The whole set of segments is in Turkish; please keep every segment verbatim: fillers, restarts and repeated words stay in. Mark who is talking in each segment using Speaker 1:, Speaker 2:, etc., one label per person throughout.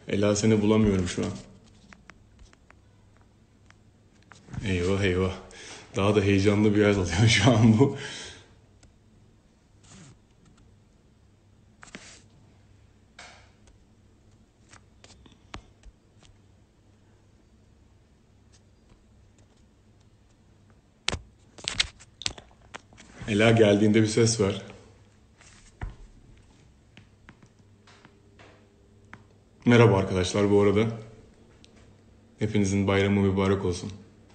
Speaker 1: Ela seni bulamıyorum şu an. Eyvah eyvah. Daha da heyecanlı bir yer alıyor şu an bu. Ela geldiğinde bir ses ver. Merhaba arkadaşlar bu arada. Hepinizin bayramı mübarek olsun.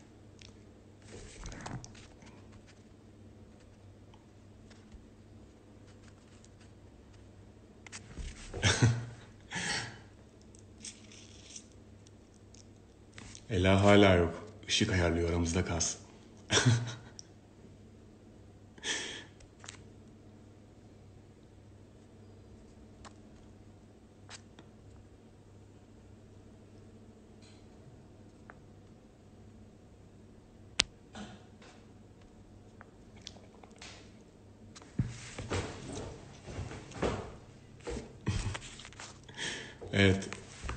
Speaker 1: Ela hala yok. Işık ayarlıyor, aramızda kalsın. Evet.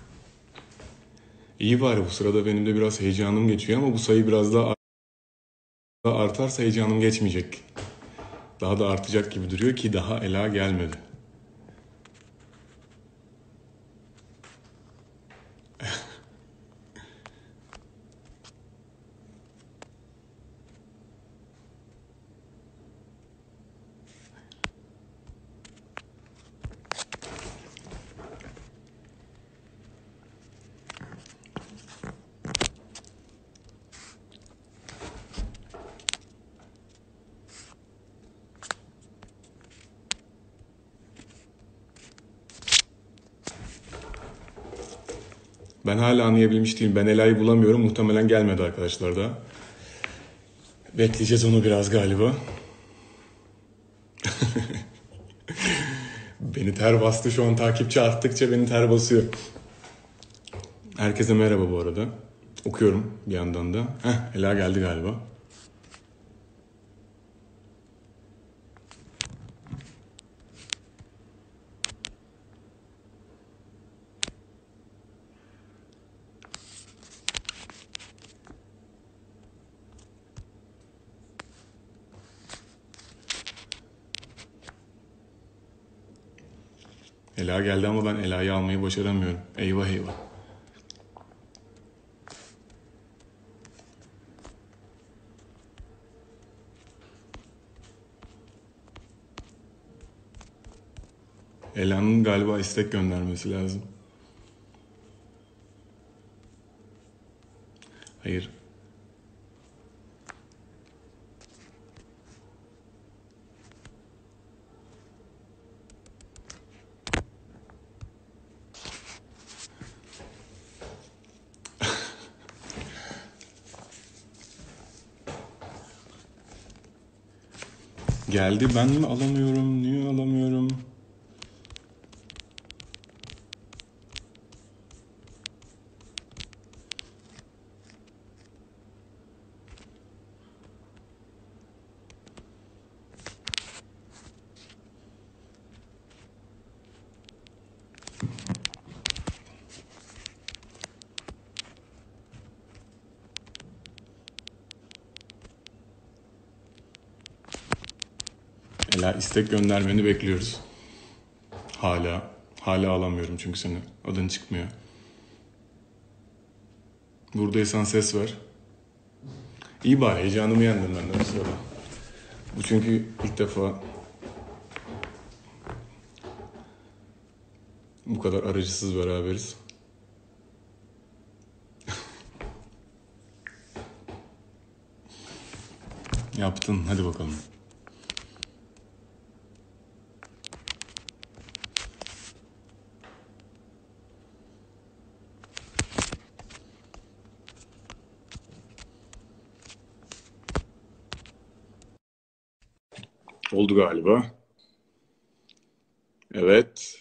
Speaker 1: İyi bari, bu sırada benim de biraz heyecanım geçiyor ama bu sayı biraz daha artarsa heyecanım geçmeyecek. Daha da artacak gibi duruyor ki daha Ela gelmedi. Ben hala anlayabilmiş değilim. Ben Ela'yı bulamıyorum. Muhtemelen gelmedi arkadaşlar da. Bekleyeceğiz onu biraz galiba. Beni ter bastı şu an, takipçi arttıkça beni ter basıyor. Herkese merhaba bu arada. Okuyorum bir yandan da. Heh, Ela geldi galiba. Ela geldi ama ben Ela'yı almayı başaramıyorum. Eyvah eyvah. Ela'nın galiba istek göndermesi lazım. Hayır. Geldi, ben mi alamıyorum? Niye alamıyorum? Ela, istek göndermeni bekliyoruz. Hala. Hala alamıyorum çünkü senin adın çıkmıyor. Buradaysan ses ver. İyi bari, heyecanımı yendim ben de bu sırada. Bu çünkü ilk defa bu kadar aracısız beraberiz. Yaptın, hadi bakalım. Oldu galiba. Evet.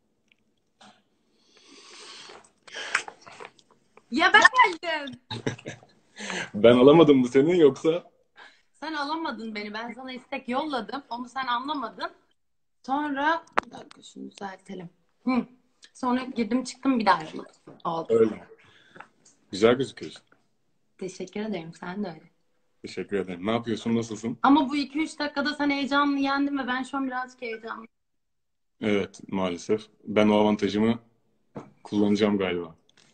Speaker 2: Ya ben geldim.
Speaker 1: Ben alamadım bu seni yoksa?
Speaker 2: Sen alamadın beni. Ben sana istek yolladım. Onu sen anlamadın. Sonra bir dakika şunu düzeltelim. Hı. Sonra girdim çıktım bir daha yapmadım. Oldu.
Speaker 1: Öyle. Güzel gözüküyorsun.
Speaker 2: Teşekkür ederim. Sen de öyle.
Speaker 1: Teşekkür ederim. Ne yapıyorsun? Nasılsın?
Speaker 2: Ama bu iki üç dakikada sen heyecanlı yendin ve ben şu an birazcık heyecanlıyım.
Speaker 1: Evet, maalesef. Ben o avantajımı kullanacağım galiba.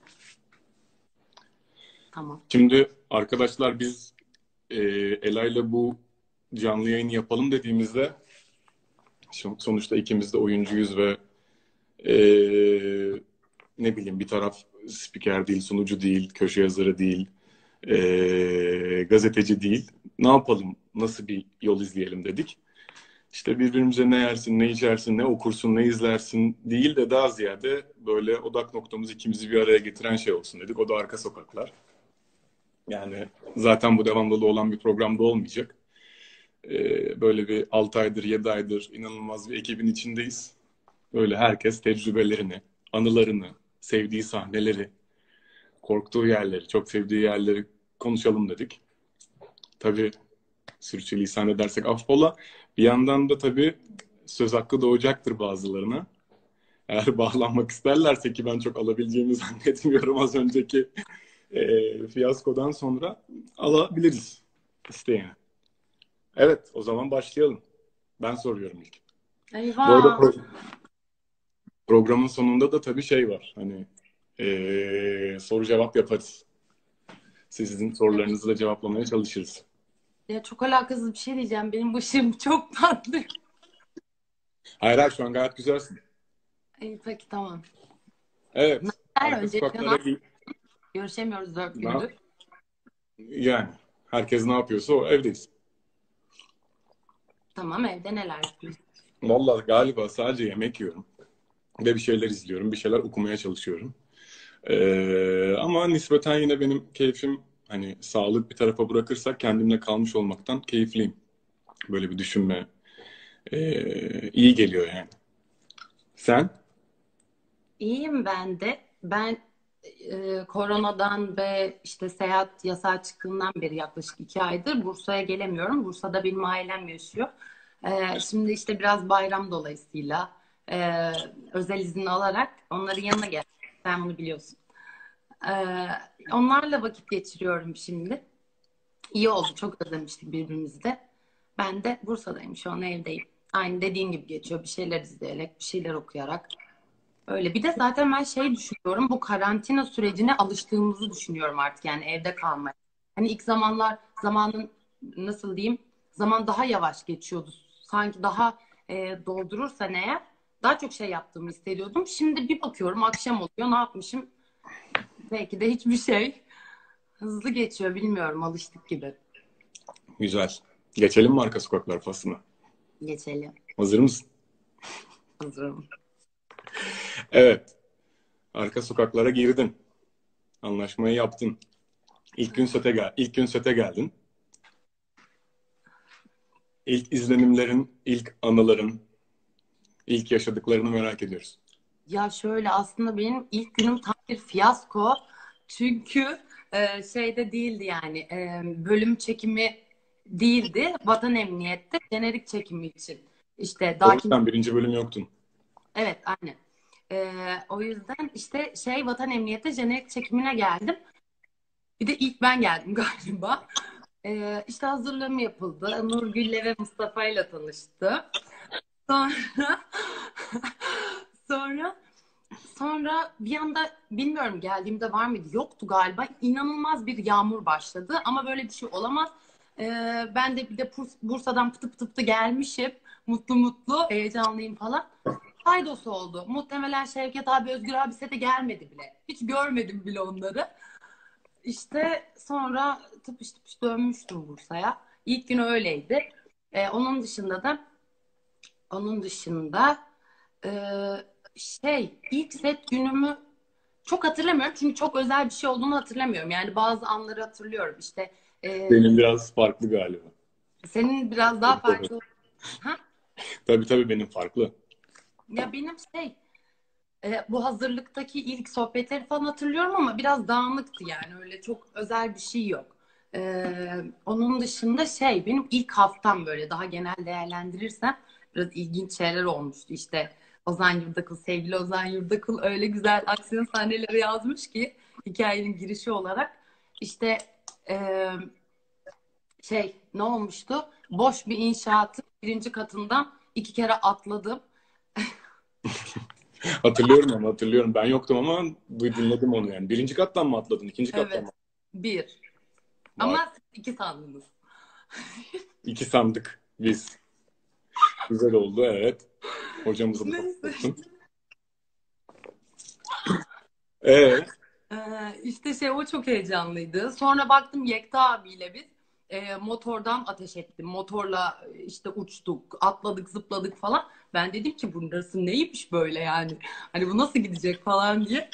Speaker 2: Tamam.
Speaker 1: Şimdi arkadaşlar biz e, Ela ile bu canlı yayını yapalım dediğimizde son- sonuçta ikimiz de oyuncuyuz ve e, ne bileyim bir taraf spiker değil, sunucu değil, köşe yazarı değil, e, gazeteci değil. Ne yapalım, nasıl bir yol izleyelim dedik. İşte birbirimize ne yersin, ne içersin, ne okursun, ne izlersin değil de daha ziyade böyle odak noktamız ikimizi bir araya getiren şey olsun dedik. O da Arka Sokaklar. Yani zaten bu devamlılığı olan bir programda olmayacak. Ee, böyle bir altı aydır, yedi aydır inanılmaz bir ekibin içindeyiz. Böyle herkes tecrübelerini, anılarını, sevdiği sahneleri, korktuğu yerleri, çok sevdiği yerleri konuşalım dedik. Tabii sürçülisan edersek affola. Bir yandan da tabii söz hakkı doğacaktır bazılarına. Eğer bağlanmak isterlerse ki ben çok alabileceğimi zannetmiyorum az önceki e, fiyaskodan sonra alabiliriz isteyene. Evet, o zaman başlayalım. Ben soruyorum ilk. Bu arada
Speaker 2: Eyvah.
Speaker 1: pro- programın sonunda da tabii şey var. Hani e, soru cevap yaparız. Sizin sorularınızı da cevaplamaya çalışırız.
Speaker 2: Ya çok alakasız bir şey diyeceğim. Benim başım çok tatlı.
Speaker 1: Hayır, hayır şu an gayet güzelsin.
Speaker 2: İyi, peki tamam.
Speaker 1: Evet,
Speaker 2: Her
Speaker 1: arka
Speaker 2: önce
Speaker 1: sokaklara gi-
Speaker 2: görüşemiyoruz dört
Speaker 1: na-
Speaker 2: gündür.
Speaker 1: yani herkes ne yapıyorsa o evdeyiz.
Speaker 2: Tamam, evde neler yapıyorsun?
Speaker 1: Vallahi galiba sadece yemek yiyorum. Ve bir şeyler izliyorum, bir şeyler okumaya çalışıyorum. Ee, ama nispeten yine benim keyfim hani sağlık bir tarafa bırakırsak kendimle kalmış olmaktan keyifliyim. Böyle bir düşünme ee, iyi geliyor yani. Sen?
Speaker 2: İyiyim ben de. Ben e, koronadan ve işte seyahat yasağı çıktığından beri yaklaşık iki aydır Bursa'ya gelemiyorum. Bursa'da benim ailem yaşıyor. E, şimdi işte biraz bayram dolayısıyla e, özel izin alarak onların yanına geldim. Sen bunu biliyorsun. E, onlarla vakit geçiriyorum şimdi. İyi oldu. Çok özlemiştik birbirimizi de. Ben de Bursa'dayım. Şu an evdeyim. Aynı dediğin gibi geçiyor. Bir şeyler izleyerek, bir şeyler okuyarak. Öyle. Bir de zaten ben şey düşünüyorum. Bu karantina sürecine alıştığımızı düşünüyorum artık. Yani evde kalmaya. Hani ilk zamanlar zamanın nasıl diyeyim? Zaman daha yavaş geçiyordu. Sanki daha e, doldurursan eğer daha çok şey yaptığımı hissediyordum. Şimdi bir bakıyorum akşam oluyor. Ne yapmışım? Belki de hiçbir şey. Hızlı geçiyor. Bilmiyorum. Alıştık gibi.
Speaker 1: Güzel. Geçelim mi arka sokaklar faslına?
Speaker 2: Geçelim.
Speaker 1: Hazır mısın?
Speaker 2: Hazırım.
Speaker 1: Evet. Arka sokaklara girdin. Anlaşmayı yaptın. İlk gün sete gel. İlk gün sete geldin. İlk izlenimlerin, ilk anıların, ilk yaşadıklarını merak ediyoruz.
Speaker 2: Ya şöyle aslında benim ilk günüm tam bir fiyasko. Çünkü e, şeyde değildi yani e, bölüm çekimi değildi. Vatan Emniyet'te jenerik çekimi için. İşte
Speaker 1: O
Speaker 2: daha kim
Speaker 1: yüzden birinci bölüm yoktun.
Speaker 2: evet aynen. E, o yüzden işte şey Vatan Emniyet'te jenerik çekimine geldim. Bir de ilk ben geldim galiba. E, işte hazırlığım yapıldı. Nurgül'le ve Mustafa'yla tanıştı. Sonra sonra Sonra bir anda bilmiyorum geldiğimde var mıydı? Yoktu galiba. İnanılmaz bir yağmur başladı. Ama böyle bir şey olamaz. Ee, ben de bir de Bursa'dan pıtı pıtı pıtı gelmişim. Mutlu mutlu, heyecanlıyım falan. Faydosu oldu. Muhtemelen Şevket abi, Özgür abi sete gelmedi bile. Hiç görmedim bile onları. İşte sonra tıpış tıpış dönmüştüm Bursa'ya. İlk gün öyleydi. Ee, onun dışında da onun dışında e, şey ilk set günümü çok hatırlamıyorum çünkü çok özel bir şey olduğunu hatırlamıyorum. Yani bazı anları hatırlıyorum. İşte e,
Speaker 1: Benim biraz farklı galiba.
Speaker 2: senin biraz daha
Speaker 1: Tabii tabii.
Speaker 2: farklı. Ha?
Speaker 1: Tabii tabii benim farklı.
Speaker 2: Ya benim şey e, bu hazırlıktaki ilk sohbetleri falan hatırlıyorum ama biraz dağınıktı yani öyle çok özel bir şey yok. E, onun dışında şey benim ilk haftam böyle daha genel değerlendirirsem biraz ilginç şeyler olmuştu. İşte Ozan Yurdakul, sevgili Ozan Yurdakul öyle güzel aksiyon sahneleri yazmış ki hikayenin girişi olarak. İşte e, şey ne olmuştu? Boş bir inşaatın birinci katından iki kere atladım.
Speaker 1: Hatırlıyorum ama hatırlıyorum. Ben yoktum ama duy- dinledim onu yani. Birinci kattan mı atladın? İkinci kattan
Speaker 2: Evet.
Speaker 1: mı?
Speaker 2: Bir.
Speaker 1: Vay.
Speaker 2: Ama siz iki sandınız.
Speaker 1: İki sandık biz. Güzel oldu, evet. Hocamızı da
Speaker 2: Neyse.
Speaker 1: hatırlattın. Ee,
Speaker 2: Ee, işte şey o çok heyecanlıydı. Sonra baktım Yekta abiyle biz e, motordan ateş ettim. Motorla e, işte uçtuk, atladık, zıpladık falan. Ben dedim ki burası neymiş böyle yani? Hani bu nasıl gidecek falan diye.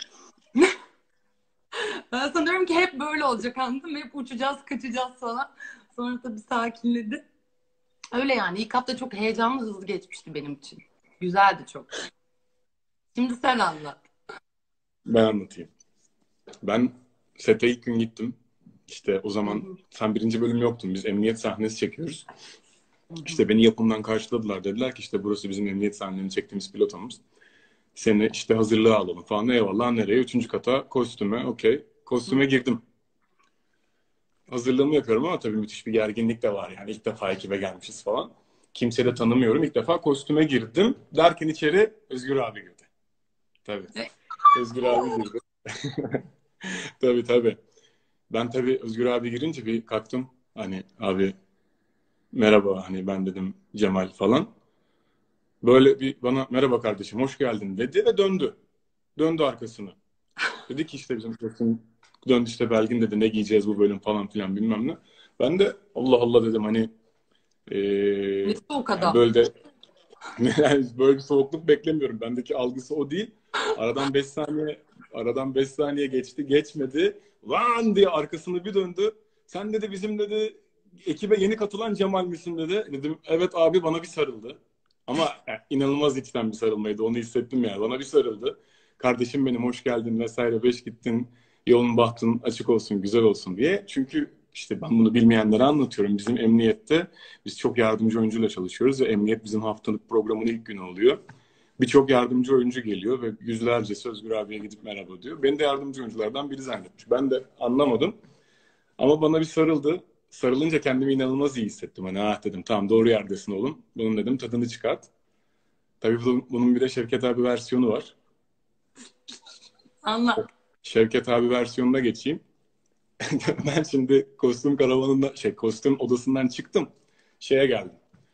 Speaker 2: Ben sanıyorum ki hep böyle olacak anladın mı? Hep uçacağız, kaçacağız falan. Sonra tabii sakinledi. Öyle yani. İlk hafta çok heyecanlı, hızlı geçmişti benim için. Güzeldi çok. Şimdi sen anlat.
Speaker 1: ben anlatayım. Ben sete ilk gün gittim. İşte o
Speaker 2: Hı
Speaker 1: zaman
Speaker 2: hı,
Speaker 1: sen birinci bölüm yoktun. Biz emniyet sahnesi çekiyoruz.
Speaker 2: hı hı.
Speaker 1: İşte beni yapımdan karşıladılar. Dediler ki işte burası bizim emniyet sahnelerini çektiğimiz pilotamız. Seni işte hazırlığa alalım falan. Eyvallah, nereye? Üçüncü kata kostüme. Okey. Kostüme girdim. Hazırlığımı yapıyorum ama tabii müthiş bir gerginlik de var. Yani ilk defa ekibe gelmişiz falan. Kimseyi de tanımıyorum. İlk defa kostüme girdim. Derken içeri Özgür abi girdi. Tabii.
Speaker 2: E,
Speaker 1: Özgür abi girdi. Tabii tabii. Ben tabii Özgür abi girince bir kalktım. Hani abi merhaba, hani ben dedim Cemal falan. Böyle bir bana merhaba kardeşim hoş geldin dedi ve döndü. Döndü arkasını. Dedi ki işte bizim kostüm döndü, işte Belgin dedi ne giyeceğiz bu bölüm falan filan bilmem ne. Ben de Allah Allah dedim, hani
Speaker 2: Ne
Speaker 1: eee,
Speaker 2: soğuk
Speaker 1: yani
Speaker 2: adam.
Speaker 1: böyle de yani böyle bir soğukluk beklemiyorum. Bendeki algısı o değil. Aradan beş saniye aradan beş saniye geçti, geçmedi. Lan diye arkasını bir döndü. Sen dedi bizim dedi ekibe yeni katılan Cemal misin dedi. Dedim evet abi, bana bir sarıldı. Ama yani inanılmaz içten bir sarılmaydı. Onu hissettim yani. Bana bir sarıldı. Kardeşim benim hoş geldin vesaire, beş gittin. Yolun bahtın açık olsun, güzel olsun diye. Çünkü işte ben bunu bilmeyenlere anlatıyorum. Bizim emniyette biz çok yardımcı oyuncuyla çalışıyoruz ve emniyet bizim haftalık programın ilk günü oluyor. Birçok yardımcı oyuncu geliyor ve yüzlercesi Özgür abiye gidip merhaba diyor. Beni de yardımcı oyunculardan biri zannetmiş. Ben de anlamadım. Ama bana bir sarıldı. Sarılınca kendimi inanılmaz iyi hissettim. Hani ah dedim, tamam doğru yerdesin oğlum. Bunun dedim tadını çıkart. Tabii bunun bir de Şevket abi versiyonu var.
Speaker 2: Anlat.
Speaker 1: Şevket abi versiyonuna geçeyim. Ben şimdi kostüm karavanından, şey kostüm odasından çıktım. Şeye geldim.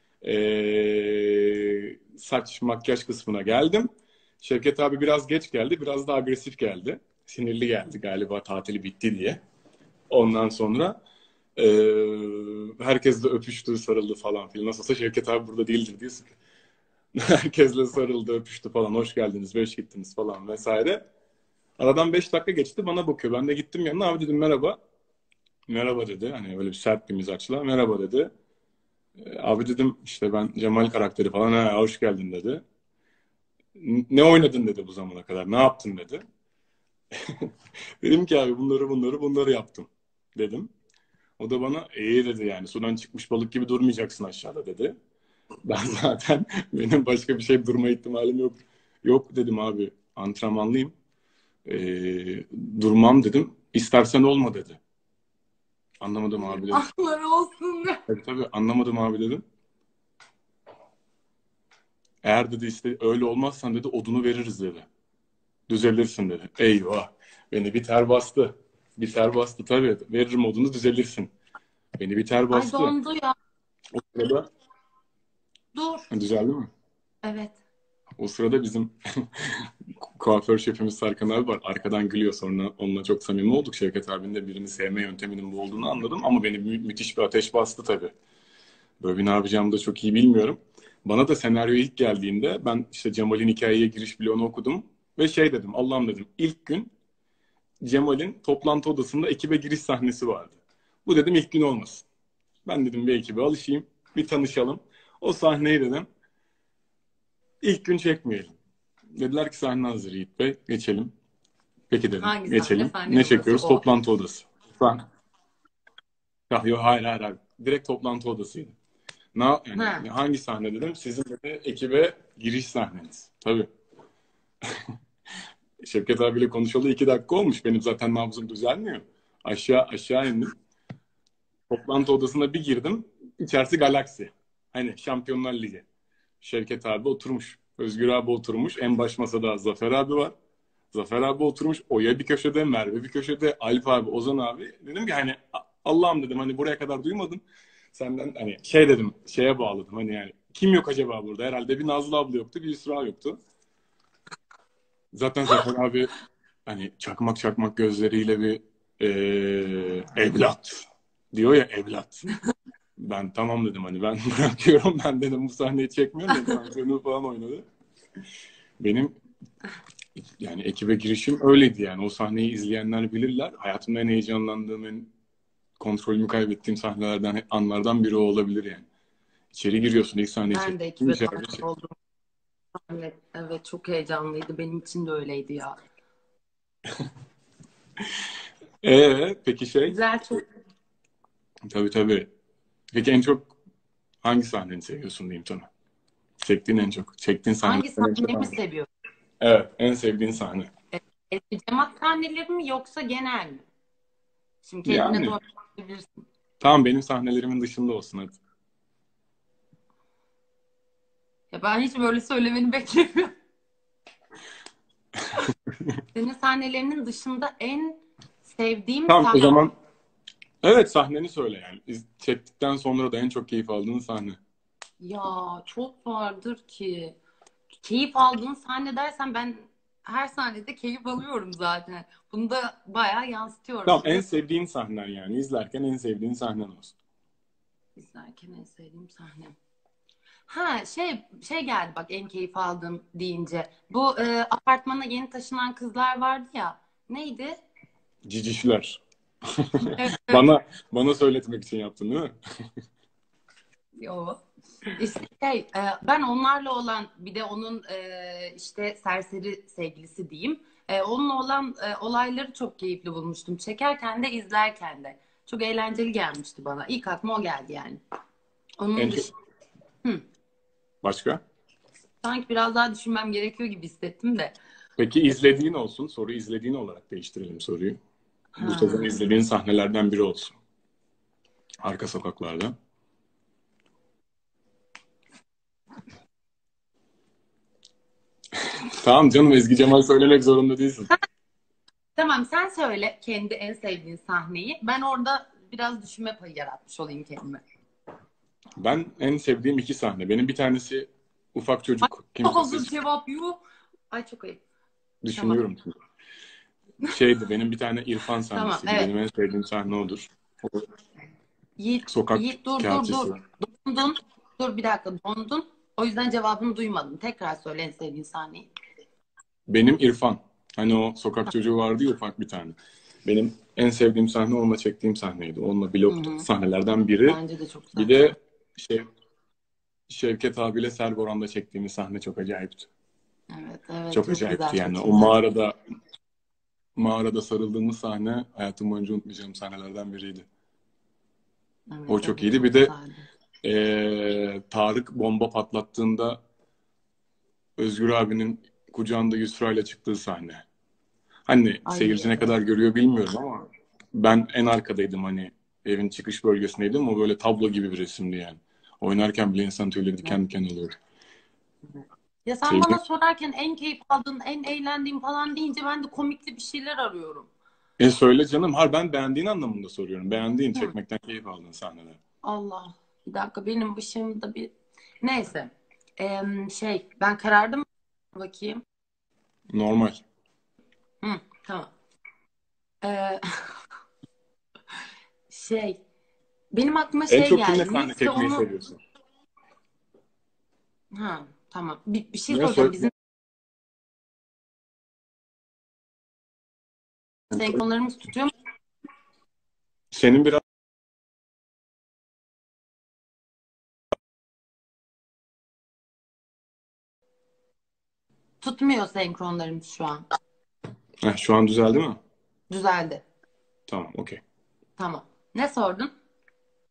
Speaker 1: Ee, saç makyaj kısmına geldim. Şevket abi biraz geç geldi. Biraz da agresif geldi. Sinirli geldi galiba, tatili bitti diye. Ondan sonra e, herkesle öpüştü, sarıldı falan filan. Nasıl olsa Şevket abi burada değildir diye sık. Herkesle sarıldı, öpüştü falan. Hoş geldiniz, beş gittiniz falan vesaire. Aradan beş dakika geçti, bana bakıyor. Ben de gittim yanına, abi dedim merhaba. Merhaba dedi. Hani öyle bir sert bir mizaçla. Merhaba dedi. E, abi dedim işte ben Cemal karakteri falan. Ha, hoş geldin dedi. Ne oynadın dedi bu zamana kadar. Ne yaptın dedi. Dedim ki abi bunları bunları bunları yaptım dedim. O da bana iyi dedi, yani sudan çıkmış balık gibi durmayacaksın aşağıda dedi. Ben zaten benim başka bir şey durma ihtimalim yok. Yok dedim abi, antrenmanlıyım. Ee, durmam dedim. İstersen olma dedi. Anlamadım abi dedim.
Speaker 2: Allah olsun.
Speaker 1: Tabii tabii anlamadım abi dedim. Eğer dedi işte öyle olmazsan dedi odunu veririz dedi. Düzelirsin dedi. Eyvah. Beni bir ter bastı. Bir ter bastı tabii. Veririm odunu düzelirsin. Beni bir ter
Speaker 2: Ay
Speaker 1: bastı.
Speaker 2: dondu ya.
Speaker 1: O sırada
Speaker 2: Dur.
Speaker 1: düzeldi mi?
Speaker 2: Evet.
Speaker 1: O sırada bizim kuaför şefimiz Serkan abi var. Arkadan gülüyor. Sonra onunla çok samimi olduk. Şevket abinin de birini sevme yönteminin bu olduğunu anladım. Ama beni mü- müthiş bir ateş bastı tabii. Böyle bir ne yapacağımı da çok iyi bilmiyorum. Bana da senaryo ilk geldiğinde ben işte Cemal'in hikayeye giriş bloğunu okudum. Ve şey dedim, Allah'ım dedim, ilk gün Cemal'in toplantı odasında ekibe giriş sahnesi vardı. Bu dedim ilk gün olmasın. Ben dedim bir ekibe alışayım, bir tanışalım. O sahneyi dedim ilk gün çekmeyelim. Dediler ki sahne hazır Yiğit Bey, geçelim. Peki dedim,
Speaker 2: Hangi sahne?
Speaker 1: geçelim.
Speaker 2: Sahne
Speaker 1: Ne
Speaker 2: numarası
Speaker 1: çekiyoruz?
Speaker 2: o.
Speaker 1: Toplantı odası. Ben, ya, yok hayır hayır hayır. Direkt toplantı odasıydı. Na, yani
Speaker 2: Ha.
Speaker 1: hangi sahne dedim? Sizin dedi ekibe giriş sahneniz. Tabii. Şevket abiyle konuşalı iki dakika olmuş. Benim zaten nabzım düzelmiyor. Aşağı aşağı indim. Toplantı odasına bir girdim. İçerisi galaksi. Hani Şampiyonlar Ligi. Şevket abi oturmuş. Özgür abi oturmuş. En baş masada Zafer abi var. Zafer abi oturmuş. Oya bir köşede, Merve bir köşede, Alp abi, Ozan abi. Dedim ki hani Allah'ım dedim hani buraya kadar duymadım. Senden hani şey dedim, şeye bağladım hani yani kim yok acaba burada? Herhalde bir Nazlı abla yoktu, bir Yusra yoktu. Zaten Zafer abi hani çakmak çakmak gözleriyle bir eee, evlat diyor ya, evlat. Ben tamam dedim hani ben bırakıyorum, ben dedim bu sahneyi çekmiyorum dedim. Şampiyonluğu falan oynadı. Benim yani ekibe girişim öyleydi yani. O sahneyi izleyenler bilirler. Hayatımda en heyecanlandığım, en kontrolümü kaybettiğim sahnelerden, anlardan biri o olabilir yani. İçeri giriyorsun, ilk sahneyi
Speaker 2: Ben de
Speaker 1: çektin.
Speaker 2: ekibe
Speaker 1: İçeride
Speaker 2: dahil
Speaker 1: çek.
Speaker 2: oldum. Evet, evet çok heyecanlıydı. Benim için de öyleydi ya.
Speaker 1: Ee, peki şey?
Speaker 2: Güzel çok.
Speaker 1: Tabii tabii. Peki en çok hangi sahneni seviyorsun diyeyim sana? Çektiğin en çok. Çektiğin
Speaker 2: Hangi
Speaker 1: sahnelerden en çok
Speaker 2: sahnemi
Speaker 1: hangi?
Speaker 2: seviyorsun?
Speaker 1: Evet, en sevdiğin sahne.
Speaker 2: E, Eski Cemat sahneleri mi yoksa genel mi? Şimdi kendine
Speaker 1: Yani
Speaker 2: doğru bakabilirsin.
Speaker 1: tamam, benim sahnelerimin dışında olsun hadi.
Speaker 2: Ya ben hiç böyle söylemeni beklemiyorum. Senin sahnelerinin dışında en sevdiğim
Speaker 1: Tamam o
Speaker 2: sahne.
Speaker 1: zaman evet, sahneni söyle yani. İz- Çektikten sonra da en çok keyif aldığın sahne.
Speaker 2: Ya çok vardır ki. Keyif aldığın sahne dersen ben her sahnede keyif alıyorum zaten. Bunu da bayağı yansıtıyorum
Speaker 1: Tamam, en
Speaker 2: biliyorsun.
Speaker 1: sevdiğin sahnen yani. İzlerken en sevdiğin sahnen olsun.
Speaker 2: İzlerken en sevdiğim sahne. Ha şey şey geldi bak en keyif aldığım deyince. Bu e, apartmana yeni taşınan kızlar vardı ya. Neydi?
Speaker 1: Cicişler.
Speaker 2: Evet, evet.
Speaker 1: Bana bana söyletmek için yaptın değil mi?
Speaker 2: Yo. İşte şey, e, ben onlarla olan bir de onun e, işte serseri sevgilisi diyeyim. E, onunla olan e, olayları çok keyifli bulmuştum. Çekerken de izlerken de. Çok eğlenceli gelmişti bana. İlk aklıma o geldi yani.
Speaker 1: En
Speaker 2: Onun
Speaker 1: çok
Speaker 2: dışında hı,
Speaker 1: başka?
Speaker 2: sanki biraz daha düşünmem gerekiyor gibi hissettim de.
Speaker 1: Peki izlediğin olsun. Soru izlediğin olarak değiştirelim soruyu. Bu sezon
Speaker 2: Ha.
Speaker 1: izlediğin sahnelerden biri olsun. Arka sokaklarda. Tamam canım, Ezgi Cemal söylemek zorunda değilsin.
Speaker 2: Tamam sen söyle kendi en sevdiğin sahneyi. Ben orada biraz düşünme payı yaratmış olayım kendime.
Speaker 1: Ben en sevdiğim iki sahne. Benim bir tanesi ufak
Speaker 2: Ay,
Speaker 1: çocuk
Speaker 2: çok hazır
Speaker 1: kimsesiz.
Speaker 2: cevap yuh. Ay çok ayıp. Tamam.
Speaker 1: Düşünüyorum şimdi. Şeydi, benim bir tane İrfan
Speaker 2: Tamam
Speaker 1: sahnesiydi.
Speaker 2: evet.
Speaker 1: Benim en sevdiğim sahne odur. O
Speaker 2: Yiğit,
Speaker 1: sokak
Speaker 2: Yiğit dur dur dur.
Speaker 1: kağıtçısı.
Speaker 2: Dondun. Dur bir dakika dondun. O yüzden cevabını duymadım. Tekrar söyle en sevdiğin sahneyi.
Speaker 1: Benim İrfan. Hani o sokak çocuğu vardı ya, ufak bir tane. Benim en sevdiğim sahne onunla çektiğim sahneydi. Onunla
Speaker 2: Hı
Speaker 1: blok
Speaker 2: hı.
Speaker 1: sahnelerden biri.
Speaker 2: Bence de çok
Speaker 1: Bir
Speaker 2: güzel.
Speaker 1: de şey, Şevket abiyle Serboran'da çektiğimiz sahne çok acayipti.
Speaker 2: Evet evet
Speaker 1: Çok
Speaker 2: çok güzel
Speaker 1: acayipti yani.
Speaker 2: çok
Speaker 1: O
Speaker 2: güzel.
Speaker 1: mağarada mağarada sarıldığımız sahne hayatım boyunca unutmayacağım sahnelerden biriydi. O
Speaker 2: Evet
Speaker 1: çok
Speaker 2: evet
Speaker 1: iyiydi.
Speaker 2: çok
Speaker 1: Bir de
Speaker 2: güzeldi.
Speaker 1: eee, Tarık bomba patlattığında Özgür abinin kucağında Yusra ile çıktığı sahne. Hani
Speaker 2: Ay
Speaker 1: seyirci ne kadar
Speaker 2: evet.
Speaker 1: görüyor bilmiyorum ama ben en arkadaydım, hani evin çıkış bölgesindeydim. O böyle tablo gibi bir resimdi yani. Oynarken bile insan tüyleri
Speaker 2: Evet,
Speaker 1: diken diken oluyordu.
Speaker 2: evet. Ya sen
Speaker 1: Seyirci
Speaker 2: bana sorarken en keyif aldığın, en eğlendiğin falan deyince ben de komikli bir şeyler arıyorum.
Speaker 1: e söyle canım. Har ben beğendiğin anlamında soruyorum. Beğendiğin,
Speaker 2: Hı.
Speaker 1: çekmekten keyif aldığın sahneler.
Speaker 2: Allah. Bir dakika benim başımda bir... Neyse. Ee, şey ben karardım bakayım.
Speaker 1: Normal.
Speaker 2: Hı, tamam. Ee, şey benim aklıma
Speaker 1: En
Speaker 2: şey
Speaker 1: çok kimle
Speaker 2: geldi.
Speaker 1: sahne
Speaker 2: Neyse
Speaker 1: çekmeyi
Speaker 2: onu
Speaker 1: seviyorsun?
Speaker 2: ha tamam. Bir, bir şey
Speaker 1: Niye
Speaker 2: soracağım.
Speaker 1: söyle?
Speaker 2: Bizim senkronlarımız tutuyor mu?
Speaker 1: Senin biraz
Speaker 2: Tutmuyor senkronlarımız şu an.
Speaker 1: Heh, şu an düzeldi mi?
Speaker 2: Düzeldi.
Speaker 1: Tamam, okey.
Speaker 2: Tamam. Ne sordun?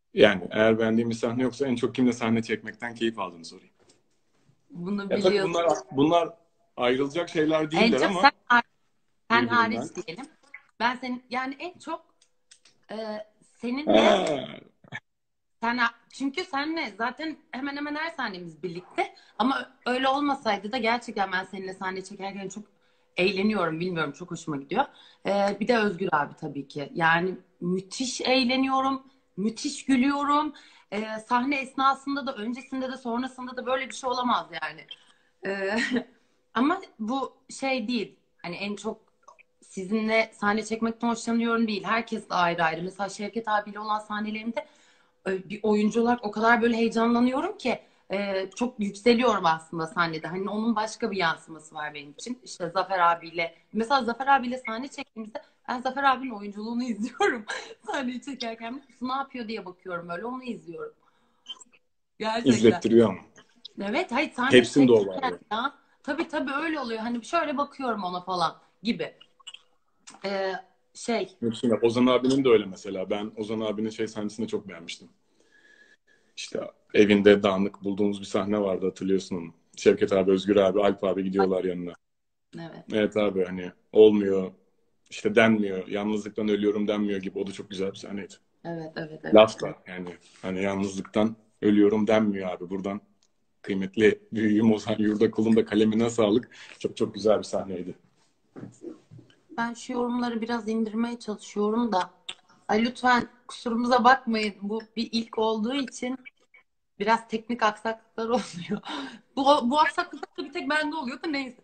Speaker 1: Yani eğer beğendiğim bir sahne yoksa en çok kimle sahne çekmekten keyif aldığını sorayım.
Speaker 2: Bunu
Speaker 1: Ya tabii
Speaker 2: biliyorsun.
Speaker 1: bunlar bunlar ayrılacak şeyler
Speaker 2: En
Speaker 1: değiller
Speaker 2: çok
Speaker 1: ama
Speaker 2: sen, sen hariç
Speaker 1: birbirinden.
Speaker 2: diyelim. Ben senin yani en çok e, seninle
Speaker 1: Ha,
Speaker 2: sen çünkü senle zaten hemen hemen her sahnemiz birlikte ama öyle olmasaydı da gerçekten ben seninle sahne çekerken çok eğleniyorum, bilmiyorum, çok hoşuma gidiyor. E, bir de Özgür abi tabii ki. Yani müthiş eğleniyorum, müthiş gülüyorum. E, sahne esnasında da öncesinde de sonrasında da böyle bir şey olamaz yani. E, ama bu şey değil. Hani en çok sizinle sahne çekmekten hoşlanıyorum değil. Herkes de ayrı ayrı. Mesela Şevket abiyle olan sahnelerimde e, bir oyuncu olarak o kadar böyle heyecanlanıyorum ki e, çok yükseliyorum aslında sahnede. Hani onun başka bir yansıması var benim için. İşte Zafer abiyle, mesela Zafer abiyle sahne çektiğimizde ben Zafer abinin oyunculuğunu izliyorum. Sahneyi çekerken su ne yapıyor diye bakıyorum, öyle onu izliyorum. Gerçekten.
Speaker 1: izlettiriyor ama.
Speaker 2: Evet, hayır sahneyi
Speaker 1: Hepsinde o var
Speaker 2: çekerken
Speaker 1: ya.
Speaker 2: ya. Tabii tabii öyle oluyor. Hani şöyle bakıyorum ona falan gibi. Ee, şey
Speaker 1: Hepsinde. Ozan abinin de öyle mesela. Ben Ozan abinin şey sahnesini çok beğenmiştim. İşte evinde dağınık bulduğumuz bir sahne vardı, hatırlıyorsun onu. Şevket abi, Özgür abi, Alp abi gidiyorlar yanına.
Speaker 2: evet.
Speaker 1: Evet abi, hani olmuyor, işte denmiyor, yalnızlıktan ölüyorum denmiyor gibi. O da çok güzel bir sahneydi.
Speaker 2: Evet, evet, evet.
Speaker 1: Lafla yani, hani yalnızlıktan ölüyorum denmiyor abi. Buradan kıymetli büyüğüm Ozan Yurdakul'un da kalemine sağlık. Çok çok güzel bir sahneydi.
Speaker 2: Ben şu yorumları biraz indirmeye çalışıyorum da. Ay, lütfen kusurumuza bakmayın. Bu bir ilk olduğu için biraz teknik aksaklıklar oluyor. Bu, bu aksaklıklar da bir tek bende oluyor da neyse.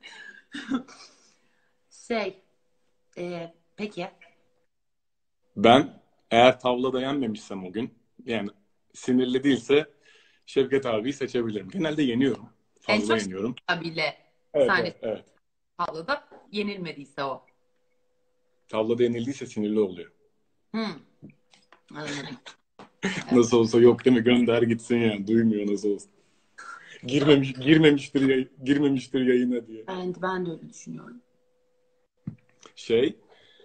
Speaker 2: Şey, e, peki.
Speaker 1: Ben eğer tavlada yenmemişsem o gün, yani sinirli değilse, Şevket abiyi seçebilirim. Genelde yeniyorum.
Speaker 2: En
Speaker 1: Fazla
Speaker 2: çok Şevket
Speaker 1: yeniyorum.
Speaker 2: abiyle
Speaker 1: Evet,
Speaker 2: sahne
Speaker 1: evet, evet.
Speaker 2: tavlada yenilmediyse o.
Speaker 1: Tavlada yenildiyse sinirli oluyor.
Speaker 2: Hmm, anladım. Evet.
Speaker 1: Nasıl olsa yok değil mi? Gönder gitsin yani. Duymuyor nasıl olsa. Girmemiş, girmemiştir, yay- girmemiştir yayına diye.
Speaker 2: Ben, ben de öyle düşünüyorum.
Speaker 1: Şey,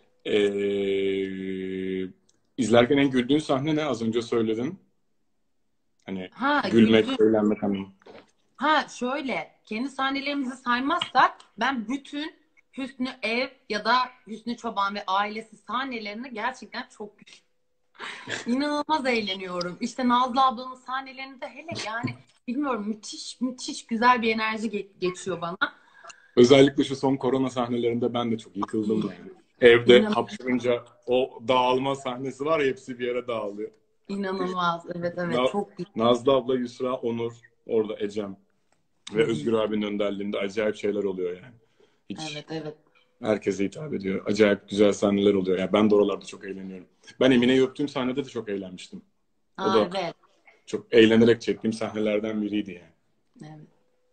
Speaker 1: ee, izlerken en güldüğün sahne ne? Az önce söyledin. Hani
Speaker 2: Ha, güldü.
Speaker 1: gülmek, eğlenmek hani.
Speaker 2: Ha, şöyle, kendi sahnelerimizi saymazsak ben bütün Hüsnü Ev ya da Hüsnü Çoban ve ailesi sahnelerini gerçekten çok inanılmaz eğleniyorum. İşte Nazlı ablanın sahnelerinde hele yani bilmiyorum, müthiş müthiş güzel bir enerji ge- geçiyor bana.
Speaker 1: Özellikle şu son korona sahnelerinde ben de çok yıkıldım yani. Evde
Speaker 2: İnan
Speaker 1: hapşırınca o dağılma sahnesi var ya, hepsi bir yere dağılıyor.
Speaker 2: inanılmaz. Evet, evet,
Speaker 1: Na-
Speaker 2: çok güzel.
Speaker 1: Nazlı abla, Yusra, Onur, orada Ecem ve Özgür abinin önderliğinde acayip şeyler oluyor yani. Hiç
Speaker 2: Evet, evet.
Speaker 1: herkese hitap ediyor. Acayip güzel sahneler oluyor. Yani ben de oralarda çok eğleniyorum. Ben Emine'yi öptüğüm sahnede de çok eğlenmiştim. O
Speaker 2: Aa,
Speaker 1: da
Speaker 2: evet.
Speaker 1: çok eğlenerek çektiğim sahnelerden biriydi yani.
Speaker 2: Evet.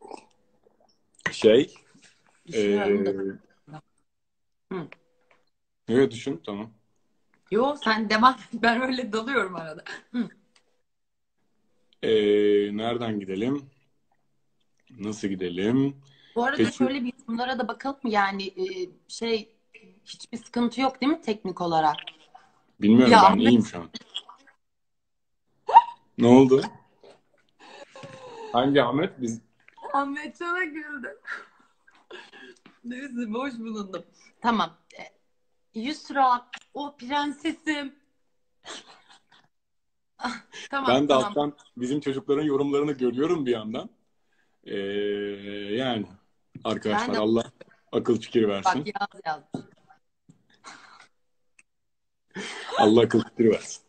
Speaker 1: Şey,
Speaker 2: Düşünüyorum da.
Speaker 1: ee,
Speaker 2: Hı.
Speaker 1: ne düşün? Tamam.
Speaker 2: Yo, sen devam et. Ben öyle dalıyorum arada. Hı.
Speaker 1: Ee, nereden gidelim? Nasıl gidelim?
Speaker 2: Bu arada
Speaker 1: Peki,
Speaker 2: şöyle bir yorumlara da bakalım mı? Yani e, şey, hiçbir sıkıntı yok değil mi teknik olarak?
Speaker 1: bilmiyorum,
Speaker 2: Ya
Speaker 1: ben
Speaker 2: Ahmet,
Speaker 1: iyiyim şu an. Ne oldu? Hangi Ahmet? Biz
Speaker 2: Ahmet sana güldü. Neyse, boş bulundum. Tamam. E, Yusra, o prensesim. Ah, tamam
Speaker 1: ben de
Speaker 2: tamam.
Speaker 1: alttan bizim çocukların yorumlarını görüyorum bir yandan. Ee, yani
Speaker 2: Ben
Speaker 1: arkadaşlar,
Speaker 2: de
Speaker 1: Allah akıl fikir
Speaker 2: bak
Speaker 1: versin.
Speaker 2: yaz yazmış.
Speaker 1: Allah akıl fikir versin.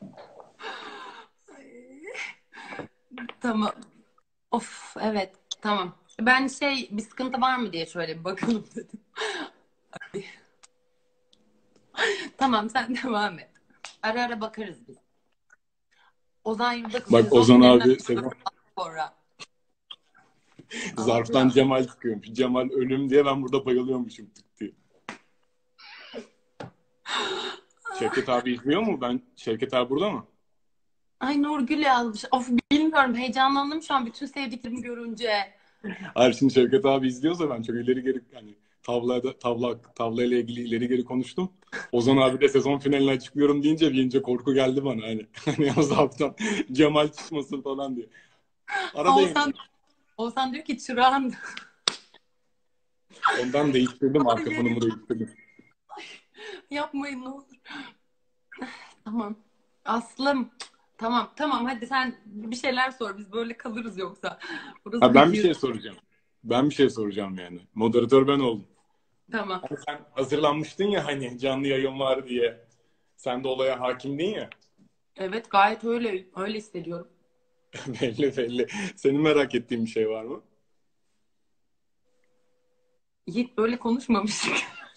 Speaker 2: Tamam. Of, evet, tamam. Ben şey, bir sıkıntı var mı diye şöyle bir bakalım dedim. Tamam, sen devam et. Ara ara bakarız biz. Ozan Yurdakul
Speaker 1: Bak
Speaker 2: sezon
Speaker 1: Ozan
Speaker 2: finalinden
Speaker 1: abi sezon
Speaker 2: sonra. Ama
Speaker 1: zarftan
Speaker 2: bravo.
Speaker 1: Cemal çıkıyormuş. Cemal ölüm diye ben burada bayılıyormuşum tık diye. Şevket abi izliyor mu? Ben Şevket abi burada mı?
Speaker 2: Ay, Nurgül yazmış. Of, bilmiyorum, heyecanlandım şu an bütün sevdiklerimi görünce.
Speaker 1: Hayır, şimdi Şevket abi izliyorsa ben çok ileri geri hani tavlada tavla tavlayla ilgili ileri geri konuştum. Ozan abi de sezon finalini açıklıyorum deyince bir ince korku geldi bana hani. Hani o zaten Cemal çıkmasın falan diye. Aradayım
Speaker 2: Oğuzhan,
Speaker 1: yani.
Speaker 2: Oğuzhan diyor ki çırağın.
Speaker 1: Ondan değiştirdim.
Speaker 2: Ay,
Speaker 1: Arka fonumu değiştirdim.
Speaker 2: yapmayın ne olur. Tamam. Aslım. Tamam tamam hadi sen bir şeyler sor. Biz böyle kalırız yoksa. Burası
Speaker 1: Ha,
Speaker 2: bir
Speaker 1: ben bir
Speaker 2: gir.
Speaker 1: şey soracağım. Ben bir şey soracağım yani. Moderatör ben oldum.
Speaker 2: Tamam.
Speaker 1: Hani sen hazırlanmıştın ya hani canlı yayın var diye. Sen de olaya hakimdin ya.
Speaker 2: Evet gayet öyle öyle hissediyorum.
Speaker 1: Belli belli. Senin merak ettiğin bir şey var mı?
Speaker 2: Hiç böyle konuşmamıştık.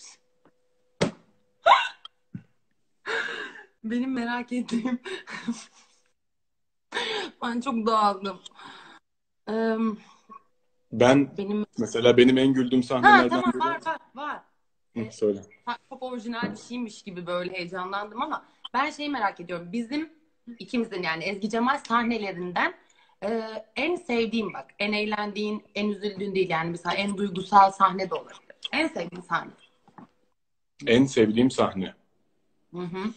Speaker 2: Benim merak ettiğim ben çok dağıldım. Ee,
Speaker 1: Ben
Speaker 2: benim
Speaker 1: mesela benim en güldüğüm
Speaker 2: ha
Speaker 1: sahnelerden
Speaker 2: tamam
Speaker 1: biri.
Speaker 2: var var var.
Speaker 1: Hı,
Speaker 2: Ee,
Speaker 1: söyle.
Speaker 2: çok orijinal bir şeymiş gibi böyle heyecanlandım ama ben şeyi merak ediyorum. Bizim ikimizin yani Ezgi Cemal sahnelerinden e, en sevdiğim bak, en eğlendiğin, en üzüldüğün değil yani mesela en duygusal sahne de olabilir. En sevdiğin sahne.
Speaker 1: En sevdiğim sahne.
Speaker 2: Hı hı.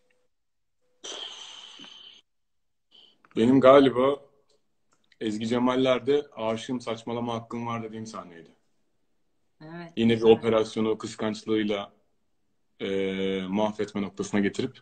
Speaker 1: Benim galiba Ezgi Cemaller'de aşığım saçmalama hakkım var dediğim sahneydi.
Speaker 2: Evet,
Speaker 1: Yine bir
Speaker 2: güzel.
Speaker 1: operasyonu kıskançlığıyla e, mahvetme noktasına getirip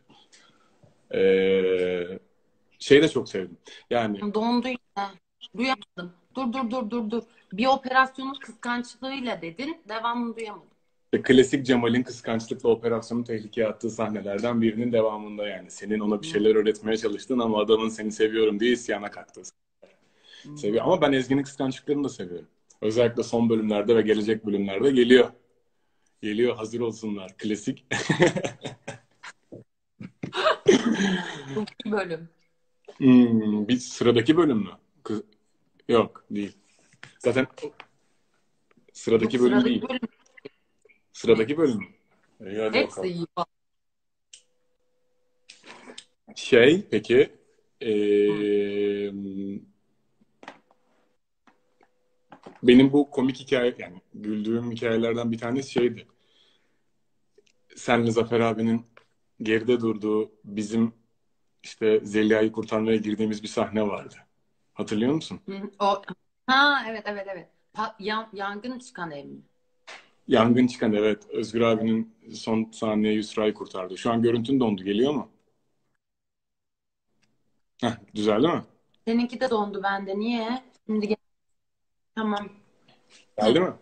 Speaker 1: e, şeyi de çok sevdim. Yani
Speaker 2: Dondu yine. Duyamadım. Dur dur dur dur dur. Bir operasyonun kıskançlığıyla dedin. Devamını duyamadım.
Speaker 1: İşte klasik Cemal'in kıskançlıkla operasyonu tehlikeye attığı sahnelerden birinin devamında yani. Senin ona bir
Speaker 2: Hı
Speaker 1: şeyler öğretmeye çalıştın ama adamın seni seviyorum diye isyana kalktı. Seviyor.
Speaker 2: hı.
Speaker 1: Ama ben Ezgi'nin kıskançlıklarını da seviyorum. Özellikle son bölümlerde ve gelecek bölümlerde geliyor. Geliyor hazır olsunlar. Klasik.
Speaker 2: Çok iyi bölüm.
Speaker 1: Hmm, bir sıradaki bölüm mü? Kı- Yok değil. Zaten
Speaker 2: Yok
Speaker 1: sıradaki bölüm
Speaker 2: sıradaki
Speaker 1: değil.
Speaker 2: bölüm ne?
Speaker 1: Sıradaki bölüm mü? İyi, hadi
Speaker 2: Hepsi
Speaker 1: bakalım.
Speaker 2: iyi.
Speaker 1: Şey peki
Speaker 2: Hı.
Speaker 1: eee, benim bu komik hikaye yani güldüğüm hikayelerden bir tanesi şeydi. Senle Zafer abinin geride durduğu bizim işte Zeliha'yı kurtarmaya girdiğimiz bir sahne vardı. Hatırlıyor musun?
Speaker 2: Hı. O ha evet evet evet. Pa- yan- yangın çıkan ev mi?
Speaker 1: Yangın çıkan evet. Özgür abinin son saniye Yusra'yı kurtardı. Şu an görüntün dondu. Geliyor mu? Heh, düzeldi mi?
Speaker 2: Seninki de dondu bende. Niye? Şimdi gel- tamam. Hı.
Speaker 1: Geldi mi?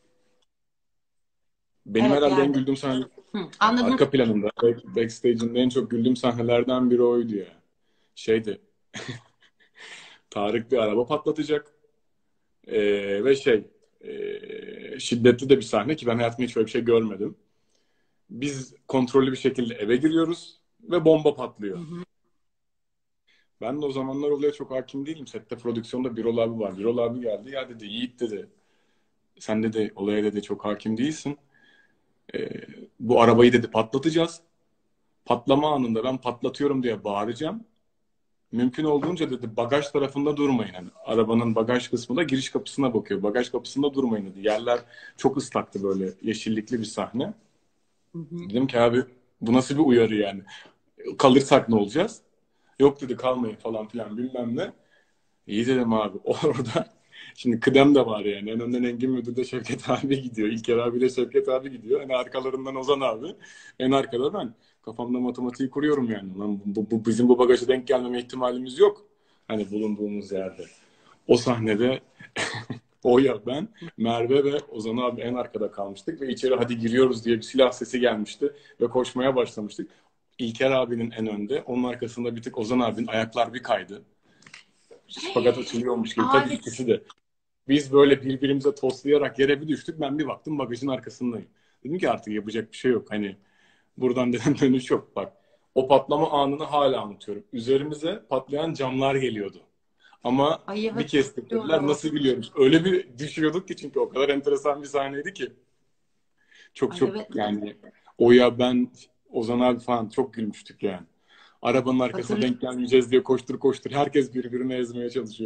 Speaker 1: Benim
Speaker 2: Evet
Speaker 1: herhalde en
Speaker 2: geldi.
Speaker 1: güldüğüm sahne
Speaker 2: Hı.
Speaker 1: yani
Speaker 2: Anladım.
Speaker 1: arka planında back, backstage'inde en çok güldüğüm sahnelerden biri oydu ya. Şeydi. Tarık bir araba patlatacak. Ee, ve şey ee, şiddetli de bir sahne ki ben hayatımda hiç böyle bir şey görmedim. Biz kontrollü bir şekilde eve giriyoruz ve bomba
Speaker 2: Hı
Speaker 1: patlıyor.
Speaker 2: hı.
Speaker 1: Ben de o zamanlar olaya çok hakim değilim. Sette prodüksiyonda Birol abi var. Birol abi geldi. Ya dedi Yiğit dedi. Sen dedi olaya dedi çok hakim değilsin. Ee, bu arabayı dedi patlatacağız. Patlama anında ben patlatıyorum diye bağıracağım. Mümkün olduğunca dedi bagaj tarafında durmayın. Yani arabanın bagaj kısmında giriş kapısına bakıyor. Bagaj kapısında durmayın dedi. Yerler çok ıslaktı böyle yeşillikli bir sahne.
Speaker 2: Hı hı.
Speaker 1: Dedim ki abi bu nasıl bir uyarı yani? Kalırsak ne olacağız? Yok dedi kalmayın falan filan bilmem ne. İyi dedim abi orada. Şimdi kıdem de var yani. En önden Engin Müdür de Şevket abi gidiyor. İlker abiyle Şevket abi gidiyor. En arkalarından Ozan abi. En arkada ben. Kafamda matematiği kuruyorum yani. Lan bu, bu, bizim bu bagaja denk gelmeme ihtimalimiz yok. Hani bulunduğumuz yerde. O sahnede Oya ben, Merve ve Ozan abi en arkada kalmıştık ve içeri hadi giriyoruz diye bir silah sesi gelmişti ve koşmaya başlamıştık. İlker abinin en önde, onun arkasında bir tık Ozan abinin ayaklar bir kaydı. Şipagat açılıyormuş gibi. Tabii
Speaker 2: Abi
Speaker 1: ikisi de. Biz böyle birbirimize toslayarak yere bir düştük. Ben bir baktım bagajın arkasındayım. Dedim ki artık yapacak bir şey yok. Hani buradan dedim dönüş yok. Bak o patlama anını hala unutuyorum. Üzerimize patlayan camlar geliyordu. Ama
Speaker 2: ay
Speaker 1: bir
Speaker 2: evet
Speaker 1: kestik dediler.
Speaker 2: diyorum.
Speaker 1: Nasıl biliyoruz? Öyle bir düşüyorduk ki çünkü o kadar enteresan bir sahneydi ki. Çok
Speaker 2: Ay
Speaker 1: çok
Speaker 2: evet
Speaker 1: yani Oya ben Ozan abi falan çok gülmüştük yani. Arabanın arkasına
Speaker 2: hatırlıyorum.
Speaker 1: denk gelmeyeceğiz diye koştur koştur. Herkes birbirini ezmeye çalışıyor.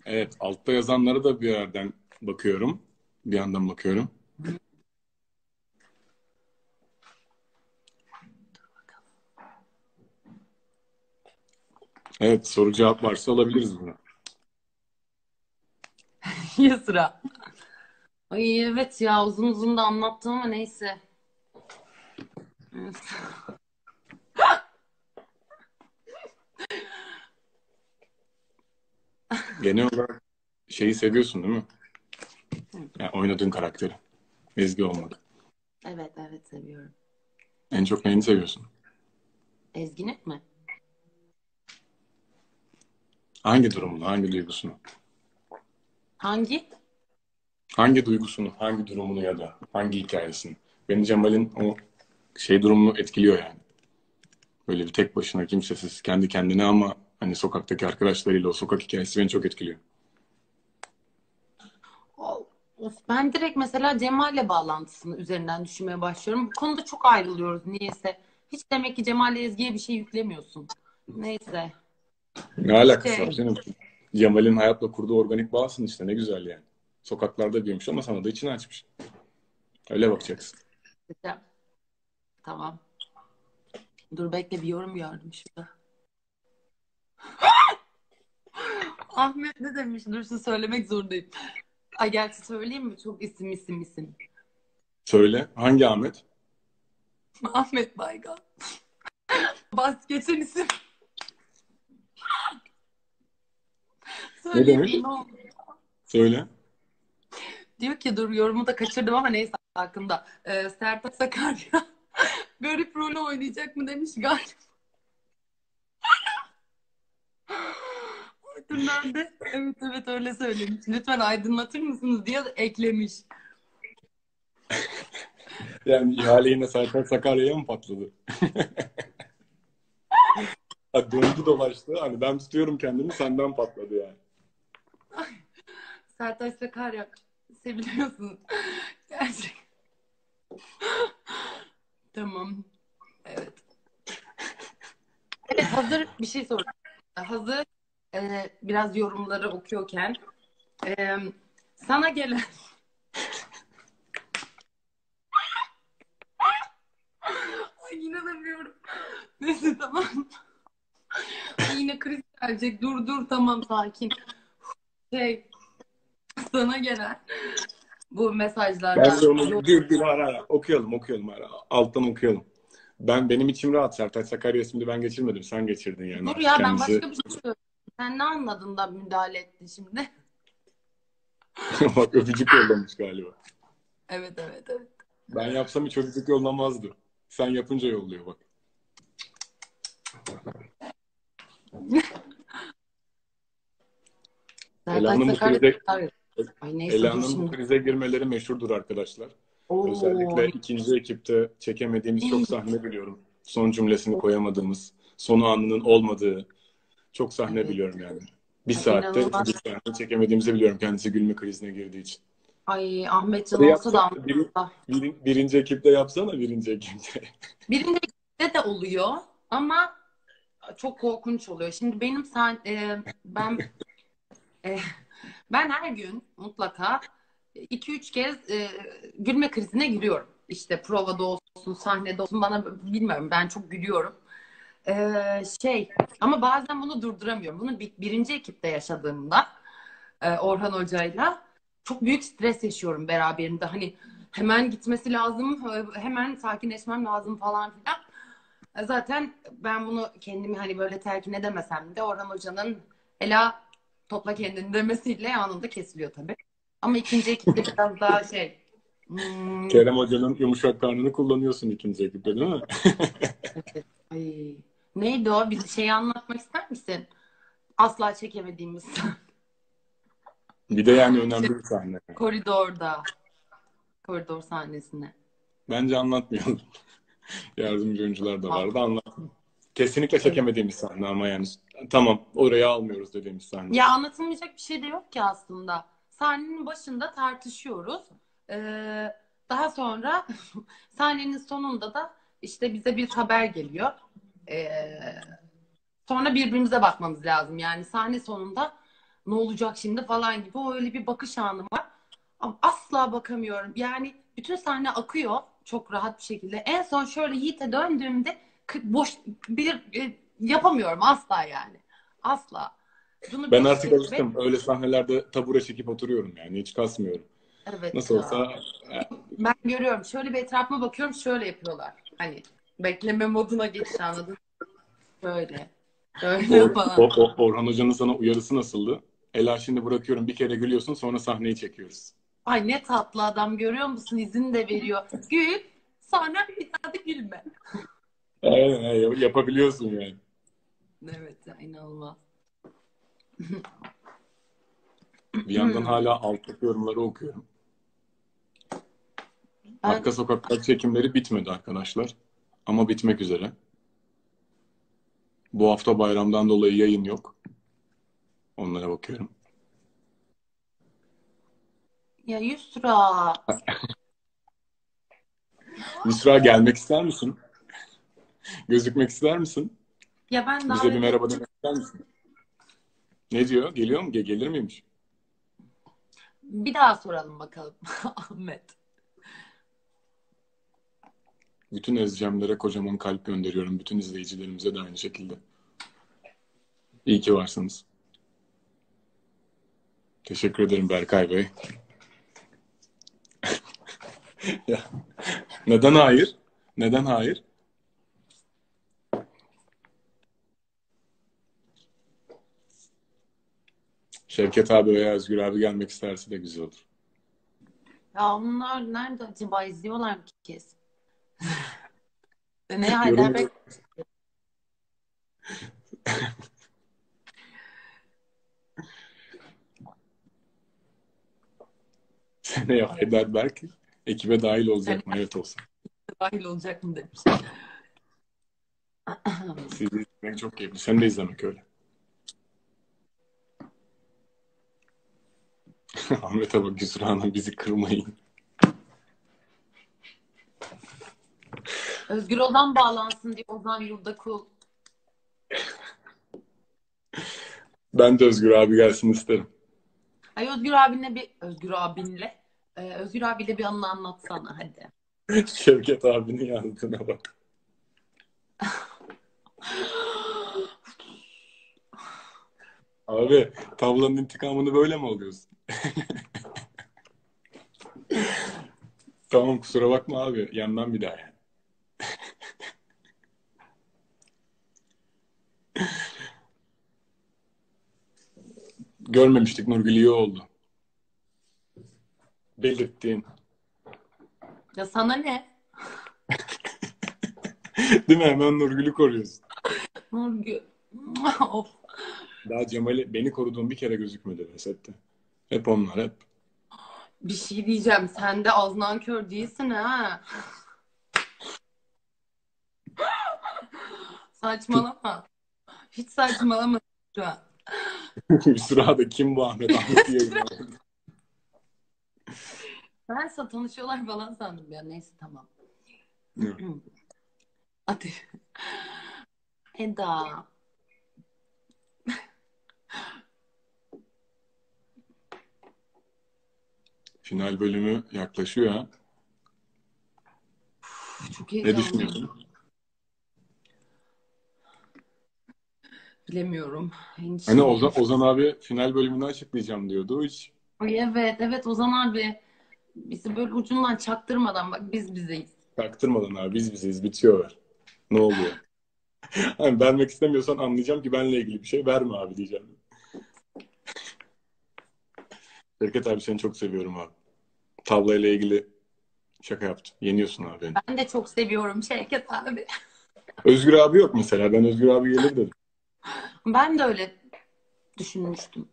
Speaker 1: Evet, altta yazanlara da bir yerden bakıyorum. Bir yandan bakıyorum. Evet, soru cevap varsa alabiliriz bunu.
Speaker 2: Ya sıra. Ay evet ya, uzun uzun da anlattım ama neyse. Evet.
Speaker 1: Genel olarak şeyi seviyorsun değil mi? Yani oynadığın karakteri. Ezgi olmak.
Speaker 2: Evet evet seviyorum.
Speaker 1: En çok neyini seviyorsun?
Speaker 2: Ezgi'nin mi?
Speaker 1: Hangi durumunu, hangi duygusunu?
Speaker 2: Hangi?
Speaker 1: Hangi duygusunu, hangi durumunu ya da hangi hikayesini? Beni Cemal'in o şey durumunu etkiliyor yani. Böyle bir tek başına kimsesiz kendi kendine ama hani sokaktaki arkadaşlarıyla o sokak hikayesi beni çok etkiliyor.
Speaker 2: Of, ben direkt mesela Cemal'le bağlantısını üzerinden düşünmeye başlıyorum. Bu konuda çok ayrılıyoruz niyeyse. Hiç demek ki Cemal'le Ezgi'ye bir şey yüklemiyorsun. Neyse.
Speaker 1: Ne alakası var
Speaker 2: Şey,
Speaker 1: canım? Cemal'in hayatla kurduğu organik bağsın işte ne güzel yani. Sokaklarda büyümüş ama sana da içini açmış. Öyle bakacaksın.
Speaker 2: işte, tamam. Dur bekle, bir yorum gördüm şurada. Ahmet ne demiş? Dur şu söylemek zorundayım. Ay gerçi söyleyeyim mi? Çok isim isim isim.
Speaker 1: Söyle. Hangi Ahmet?
Speaker 2: Ahmet Baygan. Bas geçen isim.
Speaker 1: Ne
Speaker 2: Söyleyeyim
Speaker 1: demek?
Speaker 2: mi? Ne oldu?
Speaker 1: Söyle.
Speaker 2: Diyor ki, dur yorumu da kaçırdım ama neyse hakkında. Ee, Sertab Sakarya garip rolü oynayacak mı demiş galiba. Ardından da evet evet öyle söylemiş. Lütfen aydınlatır mısınız diye eklemiş.
Speaker 1: Yani ihale yine Serkan Sakarya'ya mı patladı? Ha, döndü dolaştı. Hani ben tutuyorum kendimi senden patladı yani.
Speaker 2: Sertab Sakarya seviliyorsunuz. Gerçekten. Tamam. Evet. Evet, hazır bir şey sorayım. Hazır e, biraz yorumları okuyorken e, sana gelen ay inanamıyorum. Neyse tamam. Ay yine kriz gelecek. Dur dur tamam sakin. Şey, sana gelen bu mesajlardan.
Speaker 1: Bence onu
Speaker 2: Yok,
Speaker 1: bir bir ara ara okuyalım okuyalım ara. Alttan okuyalım. Ben benim içim rahat. Sertaç Sakarya ismini ben geçirmedim. Sen geçirdin yani
Speaker 2: dur
Speaker 1: artık
Speaker 2: ya, ben
Speaker 1: kendisi.
Speaker 2: başka bir şey söylüyorum. Sen ne anladın da müdahale ettin şimdi?
Speaker 1: Bak öpücük yollamış galiba.
Speaker 2: Evet evet evet.
Speaker 1: Ben yapsam hiç öpücük yollamazdı. Sen yapınca yolluyor bak.
Speaker 2: Sertaç
Speaker 1: Ela'nın bu
Speaker 2: Sakarya.
Speaker 1: krize
Speaker 2: Ay neyse dur
Speaker 1: Ela'nın bu
Speaker 2: şimdi.
Speaker 1: krize girmeleri meşhurdur arkadaşlar.
Speaker 2: Oo.
Speaker 1: Özellikle ikinci ekipte çekemediğimiz çok sahne biliyorum. Son cümlesini koyamadığımız, son anının olmadığı çok sahne
Speaker 2: Evet.
Speaker 1: biliyorum yani. Bir
Speaker 2: Ay,
Speaker 1: saatte
Speaker 2: inanılmaz.
Speaker 1: bir sahne çekemediğimizi biliyorum kendisi gülme krizine girdiği için.
Speaker 2: Ay Ahmetcan
Speaker 1: Hadi
Speaker 2: olsa da
Speaker 1: yapsana. Bir,
Speaker 2: anlatsa.
Speaker 1: bir- birinci ekipte yapsana birinci ekipte.
Speaker 2: Birinci de de oluyor ama çok korkunç oluyor. Şimdi benim sen e, ben e, ben her gün mutlaka iki üç kez e, gülme krizine giriyorum. İşte provada olsun, sahnede olsun, bana bilmiyorum, ben çok gülüyorum. E, şey ama bazen bunu durduramıyorum. Bunu bir, birinci ekipte yaşadığımda e, Orhan Hoca'yla çok büyük stres yaşıyorum beraberinde. Hani hemen gitmesi lazım, hemen sakinleşmem lazım falan filan. E, Zaten ben bunu kendimi hani böyle telkin edemesem de Orhan Hoca'nın Ela topla kendini demesiyle anında kesiliyor tabii. Ama ikinci ekipte biraz daha şey hmm,
Speaker 1: Kerem Hoca'nın yumuşak karnını kullanıyorsun ikinci ekipte değil mi?
Speaker 2: evet, ay, neydi o? Bir şey anlatmak ister misin? Asla çekemediğimiz
Speaker 1: Bir de yani
Speaker 2: şey,
Speaker 1: önemli bir sahne.
Speaker 2: koridorda. Koridor sahnesine.
Speaker 1: Bence anlatmayalım. Yardımcı oyuncular da
Speaker 2: Tamam.
Speaker 1: vardı anlat. Kesinlikle
Speaker 2: Evet.
Speaker 1: çekemediğimiz sahne ama yani tamam oraya almıyoruz dediğimiz sahne.
Speaker 2: Ya anlatılmayacak bir şey de yok ki aslında. Sahnenin başında tartışıyoruz. Ee, Daha sonra sahnenin sonunda da işte bize bir haber geliyor. Ee, Sonra birbirimize bakmamız lazım. Yani sahne sonunda ne olacak şimdi falan gibi. O öyle bir bakış anım var. Ama asla bakamıyorum. Yani bütün sahne akıyor çok rahat bir şekilde. En son şöyle Yiğit'e döndüğümde boş bir e, yapamıyorum asla yani. Asla. Bunu
Speaker 1: Ben
Speaker 2: bir
Speaker 1: artık
Speaker 2: şey ve
Speaker 1: alıştım. Öyle sahnelerde tabure çekip oturuyorum yani. Hiç kasmıyorum.
Speaker 2: evet
Speaker 1: Nasıl
Speaker 2: ya.
Speaker 1: olsa e,
Speaker 2: Ben görüyorum. Şöyle bir etrafıma bakıyorum. Şöyle yapıyorlar. Hani bekleme moduna geçiş anladın. Böyle. Böyle
Speaker 1: Or,
Speaker 2: falan.
Speaker 1: O- O- Orhan Hoca'nın sana uyarısı nasıldı? Ela şimdi bırakıyorum bir kere gülüyorsun sonra sahneyi çekiyoruz.
Speaker 2: Ay ne tatlı adam görüyor musun? İzin de veriyor. Gül. Sonra bir daha da gülme.
Speaker 1: Aynen, aynen. Yapabiliyorsun yani.
Speaker 2: Evet ya inanılmaz.
Speaker 1: Bir yandan hala alttaki yorumları okuyorum.
Speaker 2: Ben
Speaker 1: Arka Sokaklar çekimleri bitmedi arkadaşlar. Ama bitmek üzere. Bu hafta bayramdan dolayı yayın yok. Onlara bakıyorum.
Speaker 2: ya Yusra.
Speaker 1: Yusra gelmek ister misin? Gözükmek ister misin?
Speaker 2: Ya ben
Speaker 1: Bize bir
Speaker 2: davet
Speaker 1: merhaba
Speaker 2: ettim.
Speaker 1: demek ister misin? Ne diyor? Geliyor mu? Ge- Gelir miymiş?
Speaker 2: Bir daha soralım bakalım. Ahmet.
Speaker 1: Bütün Ezcemlere kocaman kalp gönderiyorum. Bütün izleyicilerimize de aynı şekilde. İyi ki varsınız. Teşekkür ederim Berkay Bey. Ya, neden hayır? Neden hayır? Şevket abi veya Özgür abi gelmek isterse de güzel olur.
Speaker 2: Ya onlar nerede acaba izliyorlar mı ki kez? Ne Heidelberg
Speaker 1: Yorum seneye Heidelberg ekibe dahil
Speaker 2: hani
Speaker 1: olacak mı? Evet olsun.
Speaker 2: dahil olacak mı demiş.
Speaker 1: Sizi izlemek çok keyifli. Sen de izlemek öyle. Ahmet'e bak Yusra Hanım bizi kırmayın.
Speaker 2: Özgür Ozan bağlansın diye Ozan Yurdakul.
Speaker 1: Ben de Özgür abi gelsin isterim.
Speaker 2: Ay Özgür abinle bir Özgür abinle e, Özgür abiyle bir anını anlatsana hadi.
Speaker 1: Şevket abinin yazdığına bak. Abi tavlanın intikamını böyle mi alıyorsun? Tamam kusura bakma abi. Yandan bir daha yani. Görmemiştik Nurgül iyi oldu. Belirttiğin.
Speaker 2: Ya sana ne?
Speaker 1: Değil mi? Hemen Nurgül'ü koruyorsun.
Speaker 2: Nurgül. Of.
Speaker 1: Daha Cemal'i beni koruduğun bir kere gözükmedi be sette. Hep onlar hep.
Speaker 2: Bir şey diyeceğim. Sen de aznan kör değilsin ha. Saçmalama. Hiç saçmalama şu an.
Speaker 1: Sırada kim bu Ahmet? Ahmet'i yayınladı.
Speaker 2: Ben sana tanışıyorlar falan sandım ya. Neyse tamam. Hadi. Eda.
Speaker 1: Final bölümü yaklaşıyor ha.
Speaker 2: Çok
Speaker 1: Ne
Speaker 2: heyecanlıyım.
Speaker 1: düşünüyorsun?
Speaker 2: Bilemiyorum.
Speaker 1: Hani
Speaker 2: Endişeliyim.
Speaker 1: Ozan, Ozan abi final bölümünü açıklayacağım diyordu. Hiç
Speaker 2: Ay evet evet Ozan abi. Bizi böyle ucundan çaktırmadan bak biz bizeyiz.
Speaker 1: taktırmadan abi biz bizeyiz bitiyorlar. Ne oluyor? Hani vermek istemiyorsan anlayacağım ki benle ilgili bir şey verme abi diyeceğim. Şevket abi seni çok seviyorum abi. Tavlayla ilgili şaka yaptım. Yeniyorsun abi beni.
Speaker 2: Ben de çok seviyorum Şevket abi.
Speaker 1: Özgür abi yok mesela. Ben Özgür abi gelir dedim.
Speaker 2: Ben de öyle düşünmüştüm.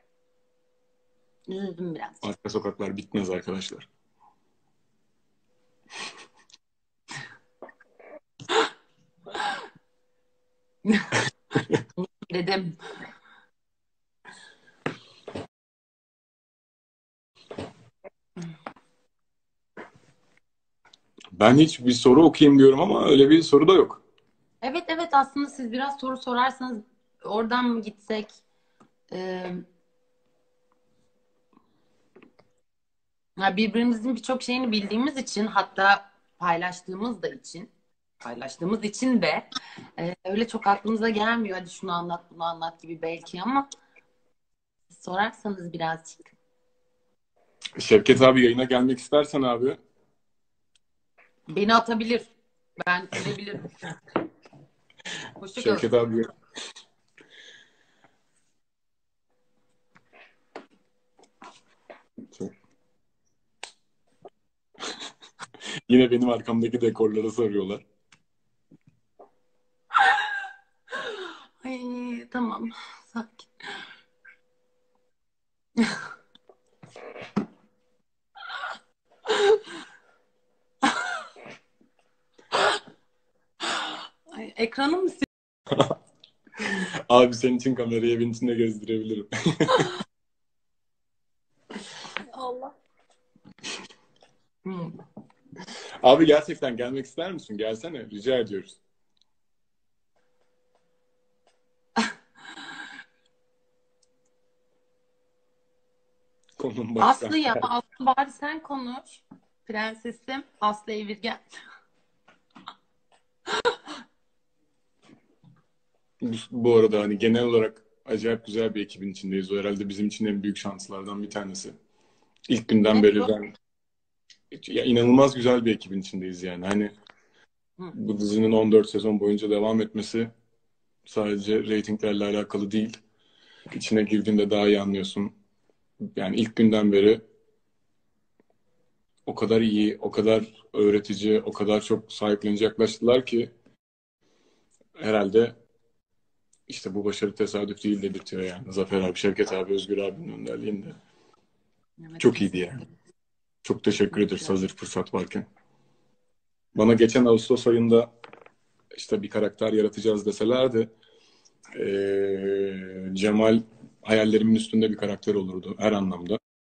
Speaker 2: Üzüldüm birazcık.
Speaker 1: Arka sokaklar bitmez arkadaşlar.
Speaker 2: Dedim.
Speaker 1: Ben hiç bir soru okuyayım diyorum ama öyle bir soru da yok.
Speaker 2: Evet evet aslında siz biraz soru sorarsanız oradan mı gitsek? Ee, Ya birbirimizin birçok şeyini bildiğimiz için, hatta paylaştığımız da için, paylaştığımız için de e, öyle çok aklımıza gelmiyor. Hadi şunu anlat, bunu anlat gibi belki, ama sorarsanız birazcık.
Speaker 1: Şevket abi yayına gelmek istersen abi.
Speaker 2: Beni atabilir. Ben ölebilirim. Hoşçakalın.
Speaker 1: Şevket abi yine benim arkamdaki dekorlara sarıyorlar.
Speaker 2: Ay, tamam. Sakin. Ay, ekranım mı?
Speaker 1: Abi senin için kamerayı evin içinde gezdirebilirim.
Speaker 2: Allah. Hmm.
Speaker 1: Abi gerçekten gelmek ister misin? Gelsene. Rica ediyoruz. Konum başka.
Speaker 2: Aslı ya, Aslı bari sen konuş. Prensesim Aslı Evirgen.
Speaker 1: Bu, bu arada hani genel olarak acayip güzel bir ekibin içindeyiz. O herhalde bizim için en büyük şanslardan bir tanesi. İlk günden
Speaker 2: Evet,
Speaker 1: beri
Speaker 2: bu.
Speaker 1: ben ya inanılmaz güzel bir ekibin içindeyiz yani. Hani
Speaker 2: Hı.
Speaker 1: bu dizinin on dört sezon boyunca devam etmesi sadece reytinglerle alakalı değil. İçine girdiğinde daha iyi anlıyorsun. Yani ilk günden beri o kadar iyi, o kadar öğretici, o kadar çok sahiplenici yaklaştılar ki herhalde işte bu başarı tesadüf değil dedirtiyor yani. Zafer abi, Şevket abi, Özgür abinin önderliğinde.
Speaker 2: Evet,
Speaker 1: Çok iyiydi yani.
Speaker 2: kesinlikle.
Speaker 1: Çok teşekkür ederiz
Speaker 2: Kesinlikle.
Speaker 1: hazır fırsat varken. Bana geçen Ağustos ayında işte bir karakter yaratacağız deselerdi eee, Cemal hayallerimin üstünde bir karakter olurdu her anlamda.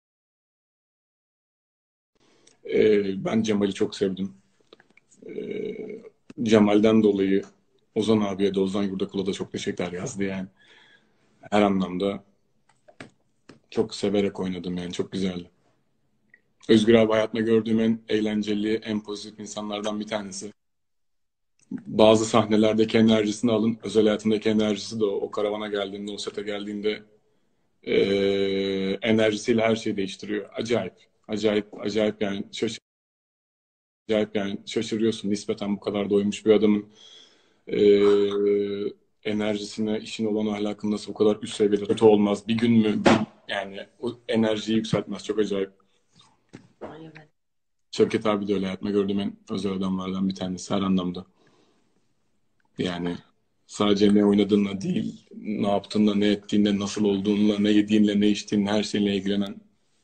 Speaker 1: Eee, ben Cemal'i çok sevdim. Eee, Cemal'den dolayı Ozan abiye de Ozan Yurdakul'a da çok teşekkürler yazdı yani. Her anlamda çok severek oynadım yani çok güzeldi. Özgür abi hayatımda gördüğüm en eğlenceli, en pozitif insanlardan bir tanesi. Bazı sahnelerdeki enerjisini alın, özel hayatındaki enerjisi de o, o karavana geldiğinde, o sete geldiğinde eee, enerjisiyle her şeyi değiştiriyor. Acayip, acayip, acayip yani şaşır, acayip yani şaşırıyorsun nispeten bu kadar doymuş bir adamın eee, enerjisine, işin olan ahlakını nasıl bu kadar üst seviyede kötü olmaz. Bir gün mü? Bir- yani o enerjiyi yükseltmez. Çok acayip.
Speaker 2: Ay, evet.
Speaker 1: Şevket abi de öyle hayatımda gördüğüm en özel adamlardan bir tanesi her anlamda. Yani sadece ne oynadığınla değil, ne yaptığınla, ne ettiğinle, nasıl olduğunla, ne yediğinle, ne içtiğinle, her şeyle ilgilenen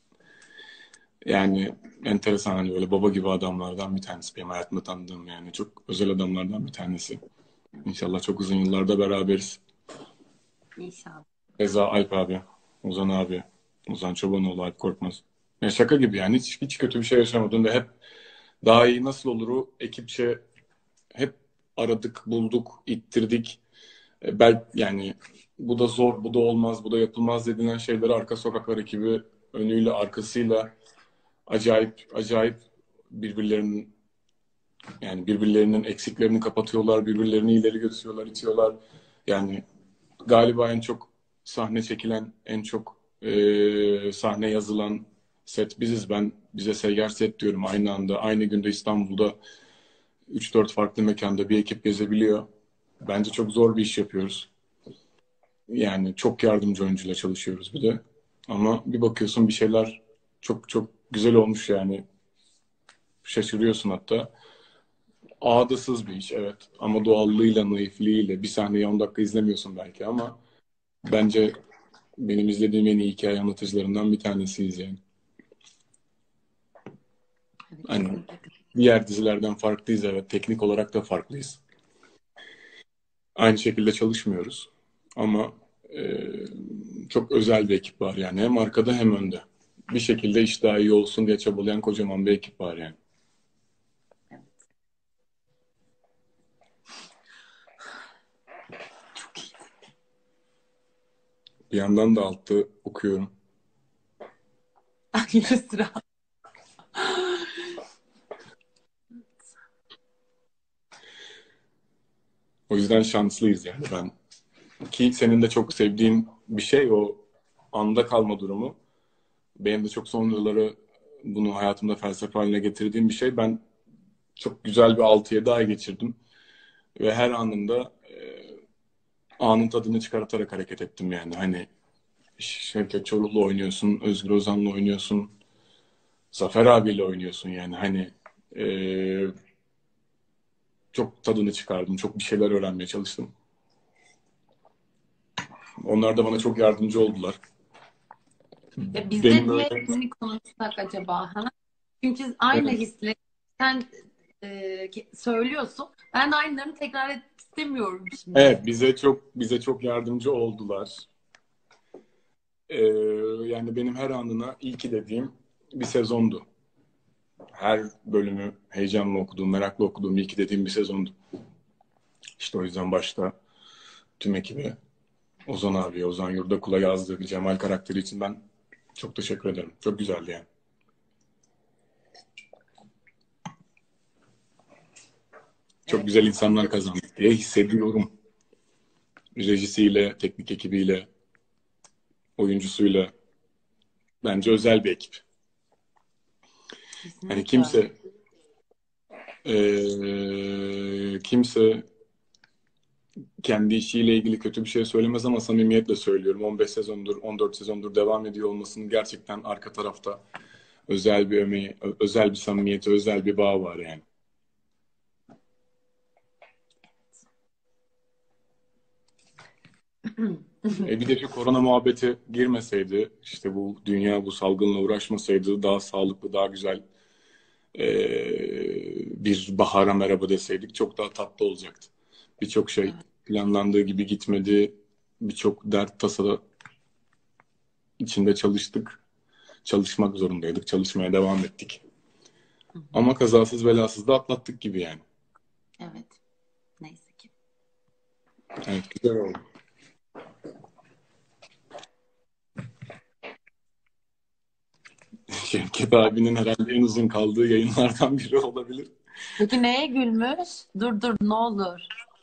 Speaker 1: yani enteresan hani böyle baba gibi adamlardan bir tanesi. Benim hayatımda tanıdığım yani çok özel adamlardan bir tanesi. İnşallah çok uzun yıllarda beraberiz.
Speaker 2: İnşallah.
Speaker 1: Eza Alp abi, Ozan abi, Ozan Çobanoğlu, Alp Korkmaz. Ya şaka gibi yani hiç, hiç kötü bir şey yaşamadım ve hep daha iyi nasıl oluru ekipçe hep aradık, bulduk, ittirdik. E, Bel yani bu da zor, bu da olmaz, bu da yapılmaz dedilen şeyleri arka sokaklar ekibi önüyle arkasıyla acayip acayip birbirlerinin yani birbirlerinin eksiklerini kapatıyorlar, birbirlerini ileri götürüyorlar, itiyorlar. Yani galiba en çok sahne çekilen, en çok e, sahne yazılan set biziz. Ben bize Seyyar Set diyorum aynı anda. Aynı günde İstanbul'da üç dört farklı mekanda bir ekip gezebiliyor. Bence çok zor bir iş yapıyoruz. Yani çok yardımcı oyuncuyla çalışıyoruz bir de. Ama bir bakıyorsun bir şeyler çok çok güzel olmuş yani. Şaşırıyorsun hatta. Ağdasız bir iş evet. Ama doğallığıyla, naifliğiyle bir sahneyi on dakika izlemiyorsun belki ama bence benim izlediğim en iyi hikaye anlatıcılarından bir tanesiyiz yani.
Speaker 2: Evet,
Speaker 1: Hani
Speaker 2: kesinlikle.
Speaker 1: diğer dizilerden farklıyız evet. Teknik olarak da farklıyız. Aynı şekilde çalışmıyoruz. Ama e, çok özel bir ekip var yani. Hem arkada hem önde. Bir şekilde iş daha iyi olsun diye çabalayan kocaman bir ekip var yani.
Speaker 2: Evet.
Speaker 1: Bir yandan da altta okuyorum.
Speaker 2: Yürü sıra.
Speaker 1: O yüzden şanslıyız yani ben. Ki senin de çok sevdiğin bir şey o anda kalma durumu. Benim de çok son yılları bunu hayatımda felsefe haline getirdiğim bir şey. Ben çok güzel bir altı yedi ay geçirdim. Ve her anında e, anın tadını çıkartarak hareket ettim yani. Hani Şevket Çoruh'la oynuyorsun, Özgür Ozan'la oynuyorsun, Zafer abiyle oynuyorsun yani. Hani e, çok tadını çıkardım, çok bir şeyler öğrenmeye çalıştım. Onlar da bana çok yardımcı oldular.
Speaker 2: E, biz
Speaker 1: Benim
Speaker 2: de niye
Speaker 1: böyle...
Speaker 2: bunu konuşsak acaba? Ha? Çünkü aynı
Speaker 1: Evet,
Speaker 2: hisleri sen e, ki- söylüyorsun. Ben de aynılarını tekrar etmek istemiyorum şimdi.
Speaker 1: evet bize çok bize çok yardımcı oldular. Ee, Yani benim her anına iyi ki dediğim bir sezondu. Her bölümü heyecanla okuduğum, merakla okuduğum iyi ki dediğim bir sezondu. İşte o yüzden başta tüm ekibe, Ozan abiye, Ozan Yurdakul'a yazdığı bir Cemal karakteri için ben çok teşekkür ederim. Çok güzeldi yani. Çok
Speaker 2: Evet.
Speaker 1: güzel insanlar kazandık diye hissediyorum. Rejisiyle, teknik ekibiyle, oyuncusuyla. Bence özel bir ekip. Hani
Speaker 2: Kesinlikle öyle.
Speaker 1: kimse eee, kimse kendi işiyle ilgili kötü bir şey söylemez ama samimiyetle söylüyorum. on beş sezondur, on dört sezondur devam ediyor olmasının gerçekten arka tarafta özel bir emeği, ö- özel bir samimiyeti, özel bir bağ var yani. E bir de şu korona muhabbeti girmeseydi, işte bu dünya bu salgınla uğraşmasaydı daha sağlıklı, daha güzel e, bir bahara merhaba deseydik çok daha tatlı olacaktı. Birçok şey
Speaker 2: Evet.
Speaker 1: planlandığı gibi gitmedi. Birçok dert tasa içinde çalıştık. Çalışmak zorundaydık. Çalışmaya devam ettik.
Speaker 2: Hı hı.
Speaker 1: Ama kazasız belasız da atlattık gibi yani.
Speaker 2: Evet. Neyse ki.
Speaker 1: Evet, güzel oldu. Şevket abinin herhalde en uzun kaldığı yayınlardan biri olabilir.
Speaker 2: Peki neye gülmüş? Dur dur ne olur.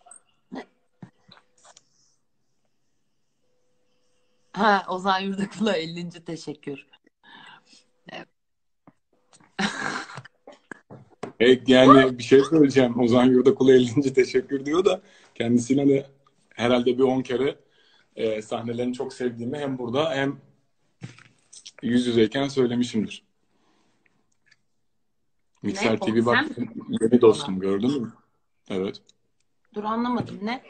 Speaker 2: Ha, Ozan Yurdakul'a ellinci teşekkür. Evet.
Speaker 1: Evet, yani bir şey söyleyeceğim. Ozan Yurdakul'a ellinci teşekkür diyor da kendisine de herhalde bir on kere e, sahnelerini çok sevdiğimi hem burada hem yüz yüzeyken söylemişimdir.
Speaker 2: Ne?
Speaker 1: Mikser
Speaker 2: O,
Speaker 1: T V bak
Speaker 2: sen mi
Speaker 1: yeni
Speaker 2: ona?
Speaker 1: dostum gördün mü? Evet.
Speaker 2: Dur anlamadım ne?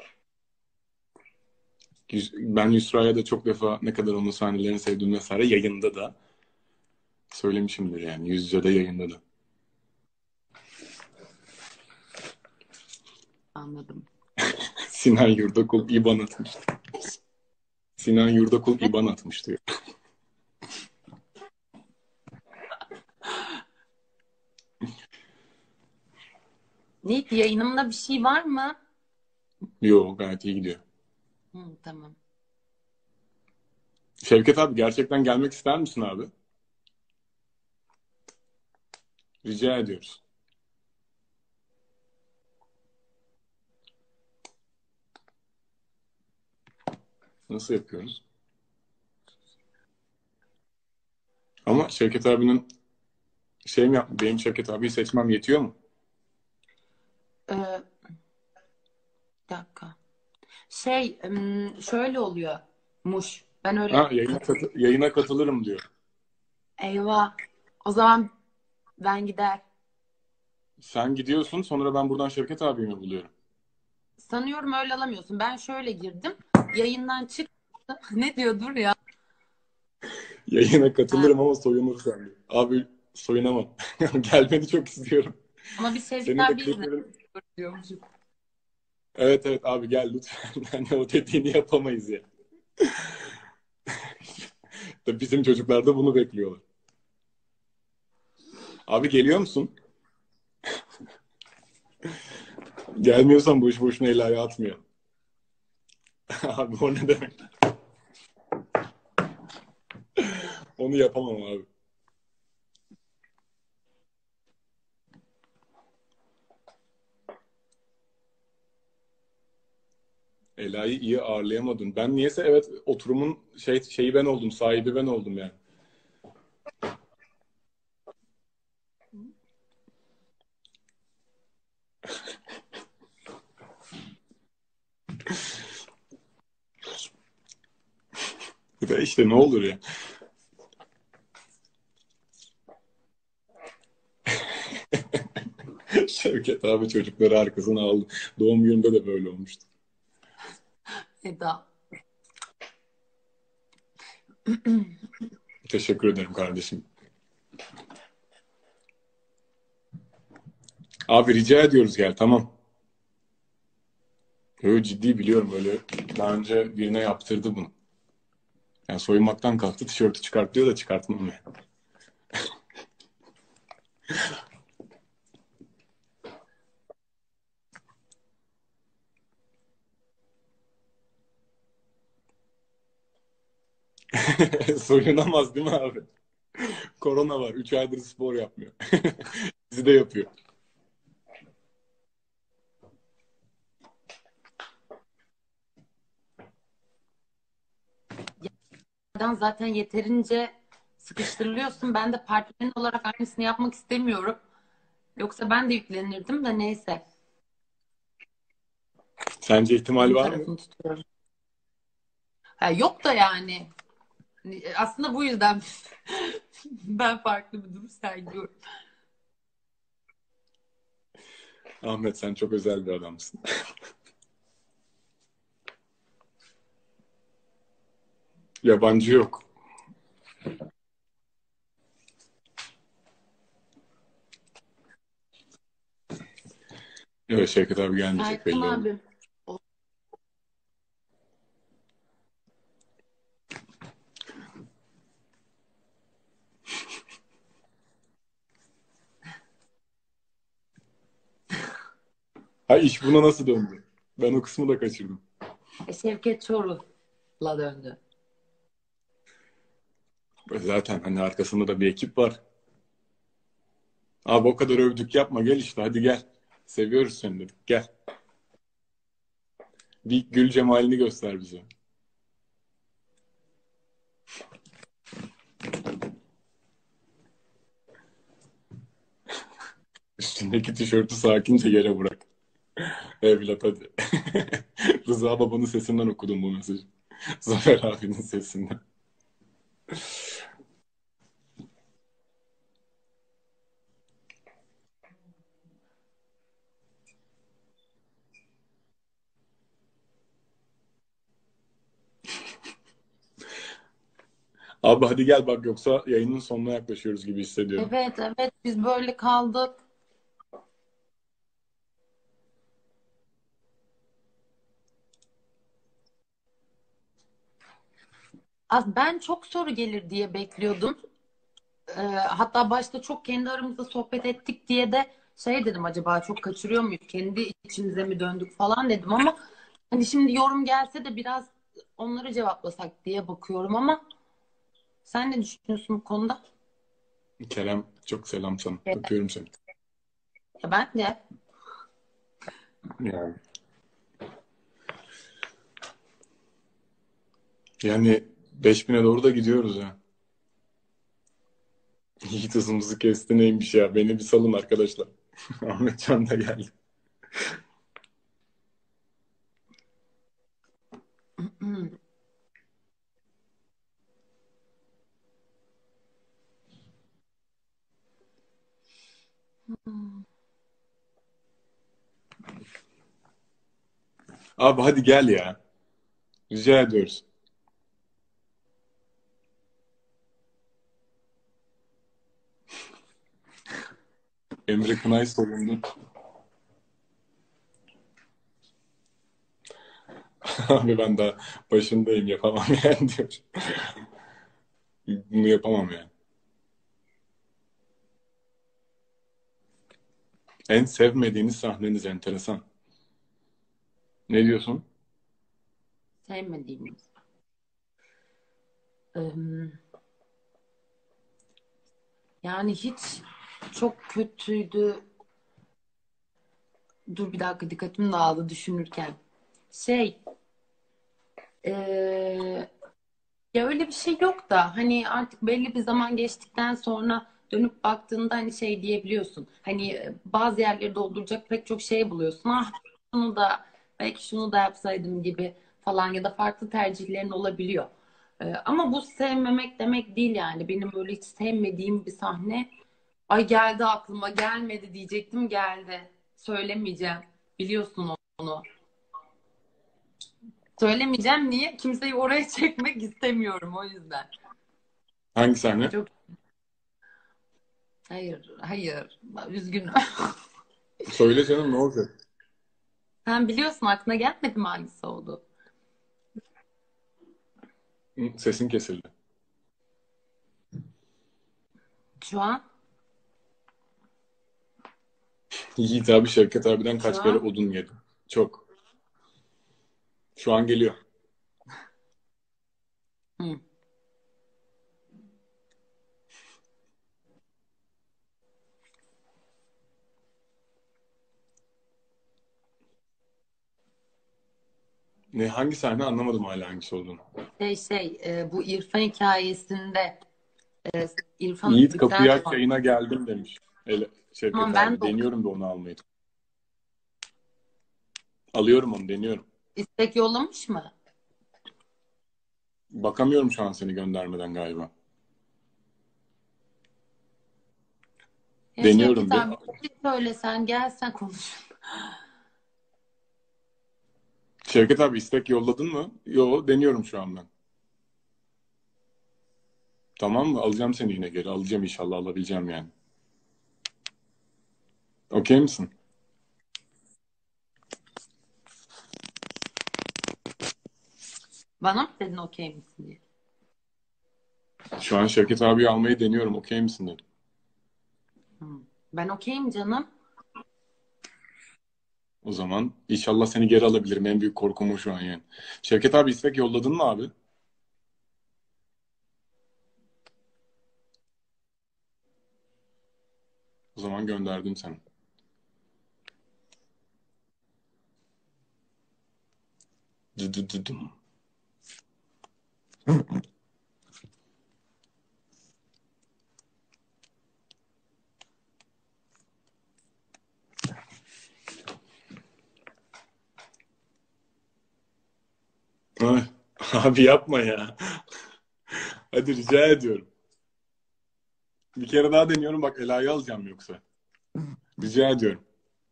Speaker 1: Yüz- Ben Yusra'ya da çok defa ne kadar onun sahnelerini sevdiğim vesaire yayında da söylemişimdir yani. Yüz yüze de yayında da.
Speaker 2: Anladım.
Speaker 1: Sinan Yurdakul İban atmış. Sinan Yurdakul İban atmış diyor.
Speaker 2: Ne? Yayınımda bir şey var mı?
Speaker 1: Yo, gayet iyi gidiyor.
Speaker 2: Hı, tamam.
Speaker 1: Şevket abi gerçekten gelmek ister misin abi? Rica ediyoruz. Nasıl yapıyoruz? Ama Şevket abinin şey mi yap benim Şevket abiyi seçmem yetiyor mu?
Speaker 2: Ee, bir dakika. Şey, ım, şöyle oluyormuş. Ben öyle
Speaker 1: Ha, yayına,
Speaker 2: kat-
Speaker 1: katı- yayına katılırım diyor.
Speaker 2: Eyvah. O zaman ben gider.
Speaker 1: Sen gidiyorsun sonra ben buradan Şevket abiyi mi buluyorum?
Speaker 2: Sanıyorum öyle alamıyorsun. Ben şöyle girdim. Yayından çıktı. Ne diyor? Dur ya.
Speaker 1: Yayına
Speaker 2: Ha,
Speaker 1: katılırım ama soyunursan diyor. Abi soyunamam. Gelmeni çok istiyorum.
Speaker 2: ama bir Şevket
Speaker 1: Senin de
Speaker 2: abi izle
Speaker 1: kliplerin...
Speaker 2: diyormuşum.
Speaker 1: Evet evet abi gel lütfen. Hani o dediğini yapamayız ya. Tabii bizim çocuklar da bunu bekliyorlar. Abi geliyor musun? Gelmiyorsan bu iş boşuna el ayağı atmıyor. Abi o ne demek? Onu yapamam abi. Ela'yı iyi ağırlayamadın. Ben niyeyse evet oturumun şey şeyi ben oldum, sahibi ben oldum yani. Ve işte ne olur ya. Şevket abi çocukları arkasına aldı. Doğum gününde de böyle olmuştu.
Speaker 2: Eda.
Speaker 1: Teşekkür ederim kardeşim. Abi rica ediyoruz gel tamam. Yo, ciddi biliyorum öyle. Daha önce birine yaptırdı bunu. Yani soyunmaktan kalktı tişörtü çıkart diyor da çıkartmam ya. Soyunamaz değil mi abi? Korona var. Üç aydır spor yapmıyor. Bizi de yapıyor.
Speaker 2: Zaten yeterince sıkıştırılıyorsun. Ben de partnerin olarak aynısını yapmak istemiyorum. Yoksa ben de yüklenirdim de neyse.
Speaker 1: Sence ihtimal
Speaker 2: Onun
Speaker 1: var mı?
Speaker 2: tarafını tutuyorum. Ha, yok da yani. Hani aslında bu yüzden ben farklı bir duruş sergiliyorum.
Speaker 1: Ahmet sen çok özel bir adamsın. Yabancı yok. Evet Şevket abi gelmeyecek
Speaker 2: Serkan
Speaker 1: belli oldu.
Speaker 2: abi.
Speaker 1: Ha iş buna nasıl döndü? Ben o kısmı da kaçırdım.
Speaker 2: Şevket Çoruh'la döndü.
Speaker 1: Zaten hani arkasında da bir ekip var. Abi o kadar övdük yapma gel işte hadi gel. Seviyoruz seni dedik gel. Bir gül cemalini göster bize. Üstündeki tişörtü sakince yere bırak. Evlat hadi. Rıza babanın sesinden okudum bu mesajı. Zafer abinin sesinden. Abi hadi gel bak yoksa yayının sonuna yaklaşıyoruz gibi hissediyorum.
Speaker 2: Evet evet biz böyle kaldık. Az ben çok soru gelir diye bekliyordum. Ee, hatta başta çok kendi aramızda sohbet ettik diye de şey dedim acaba çok kaçırıyor muyuz? Kendi içimize mi döndük falan dedim ama hani şimdi yorum gelse de biraz onları cevaplasak diye bakıyorum ama sen ne düşünüyorsun bu konuda?
Speaker 1: Kerem çok selam sana.
Speaker 2: Ya
Speaker 1: Öpüyorum seni.
Speaker 2: ben de.
Speaker 1: Yani, yani beş bine doğru da gidiyoruz ya. Yiğit hızımızı kesti neymiş ya. Beni bir salın arkadaşlar. Ahmet Can da geldi. Abi hadi gel ya. Rica ediyoruz. Emre Kınay sorumlu. Abi ben daha başındayım yapamam yani diyor. Bunu yapamam yani. En sevmediğiniz sahneniz enteresan. Ne diyorsun?
Speaker 2: Sevmediğimiz. Ee, yani hiç çok kötüydü. Dur bir dakika dikkatim dağıldı düşünürken. Şey Ee, Ya öyle bir şey yok da hani artık belli bir zaman geçtikten sonra dönüp baktığında hani şey diyebiliyorsun. Hani e, bazı yerleri dolduracak pek çok şey buluyorsun. Ah şunu da belki şunu da yapsaydım gibi falan ya da farklı tercihlerin olabiliyor. Ee, ama bu sevmemek demek değil yani. Benim böyle hiç sevmediğim bir sahne. Ay geldi aklıma gelmedi diyecektim geldi. Söylemeyeceğim. Biliyorsun onu. Söylemeyeceğim niye? Kimseyi oraya çekmek istemiyorum o yüzden.
Speaker 1: Hangi sahne?
Speaker 2: Çok hayır, hayır. Üzgünüm.
Speaker 1: Söyle canım, ne olacak?
Speaker 2: Sen biliyorsun aklına gelmedi mi hangisi oldu?
Speaker 1: Hı, sesin kesildi.
Speaker 2: Şu an?
Speaker 1: Yiğit abi Şevket abiden
Speaker 2: Şu
Speaker 1: kaç kere
Speaker 2: an?
Speaker 1: odun yedi. Çok. Şu an geliyor.
Speaker 2: Hı.
Speaker 1: Ne, hangi sahne anlamadım hala hangisi olduğunu.
Speaker 2: Şey şey e, bu İrfan hikayesinde e, İrfan
Speaker 1: Yiğit
Speaker 2: öldükten
Speaker 1: kapıyı aç
Speaker 2: sonra.
Speaker 1: yayına geldim demiş. Ele, Şevket
Speaker 2: Tamam ben
Speaker 1: abi.
Speaker 2: de okudum.
Speaker 1: Deniyorum da onu almayı. Alıyorum onu, deniyorum.
Speaker 2: İstek yollamış mı?
Speaker 1: Bakamıyorum şu an seni göndermeden galiba.
Speaker 2: Ya
Speaker 1: Deniyorum
Speaker 2: Şevket
Speaker 1: bir.
Speaker 2: abi bir şey söylesen gelsen konuş.
Speaker 1: Şevket abi istek yolladın mı? Yo, deniyorum şu an ben. Tamam mı? Alacağım seni yine geri. Alacağım inşallah, alabileceğim yani. Okey misin?
Speaker 2: Bana mı dedin okey misin diye.
Speaker 1: Şu an Şevket abiyi almayı deniyorum. Okey misin dedim.
Speaker 2: Hı. Ben okeyim canım.
Speaker 1: O zaman inşallah seni geri alabilirim. En büyük korkum o şu an yani. Şevket abi istek yolladın mı abi? O zaman gönderdim sana. Dıdıdıdım. Ay, abi yapma ya. Hadi rica ediyorum. Bir kere daha deniyorum, bak Ela'yı alacağım yoksa. Rica ediyorum.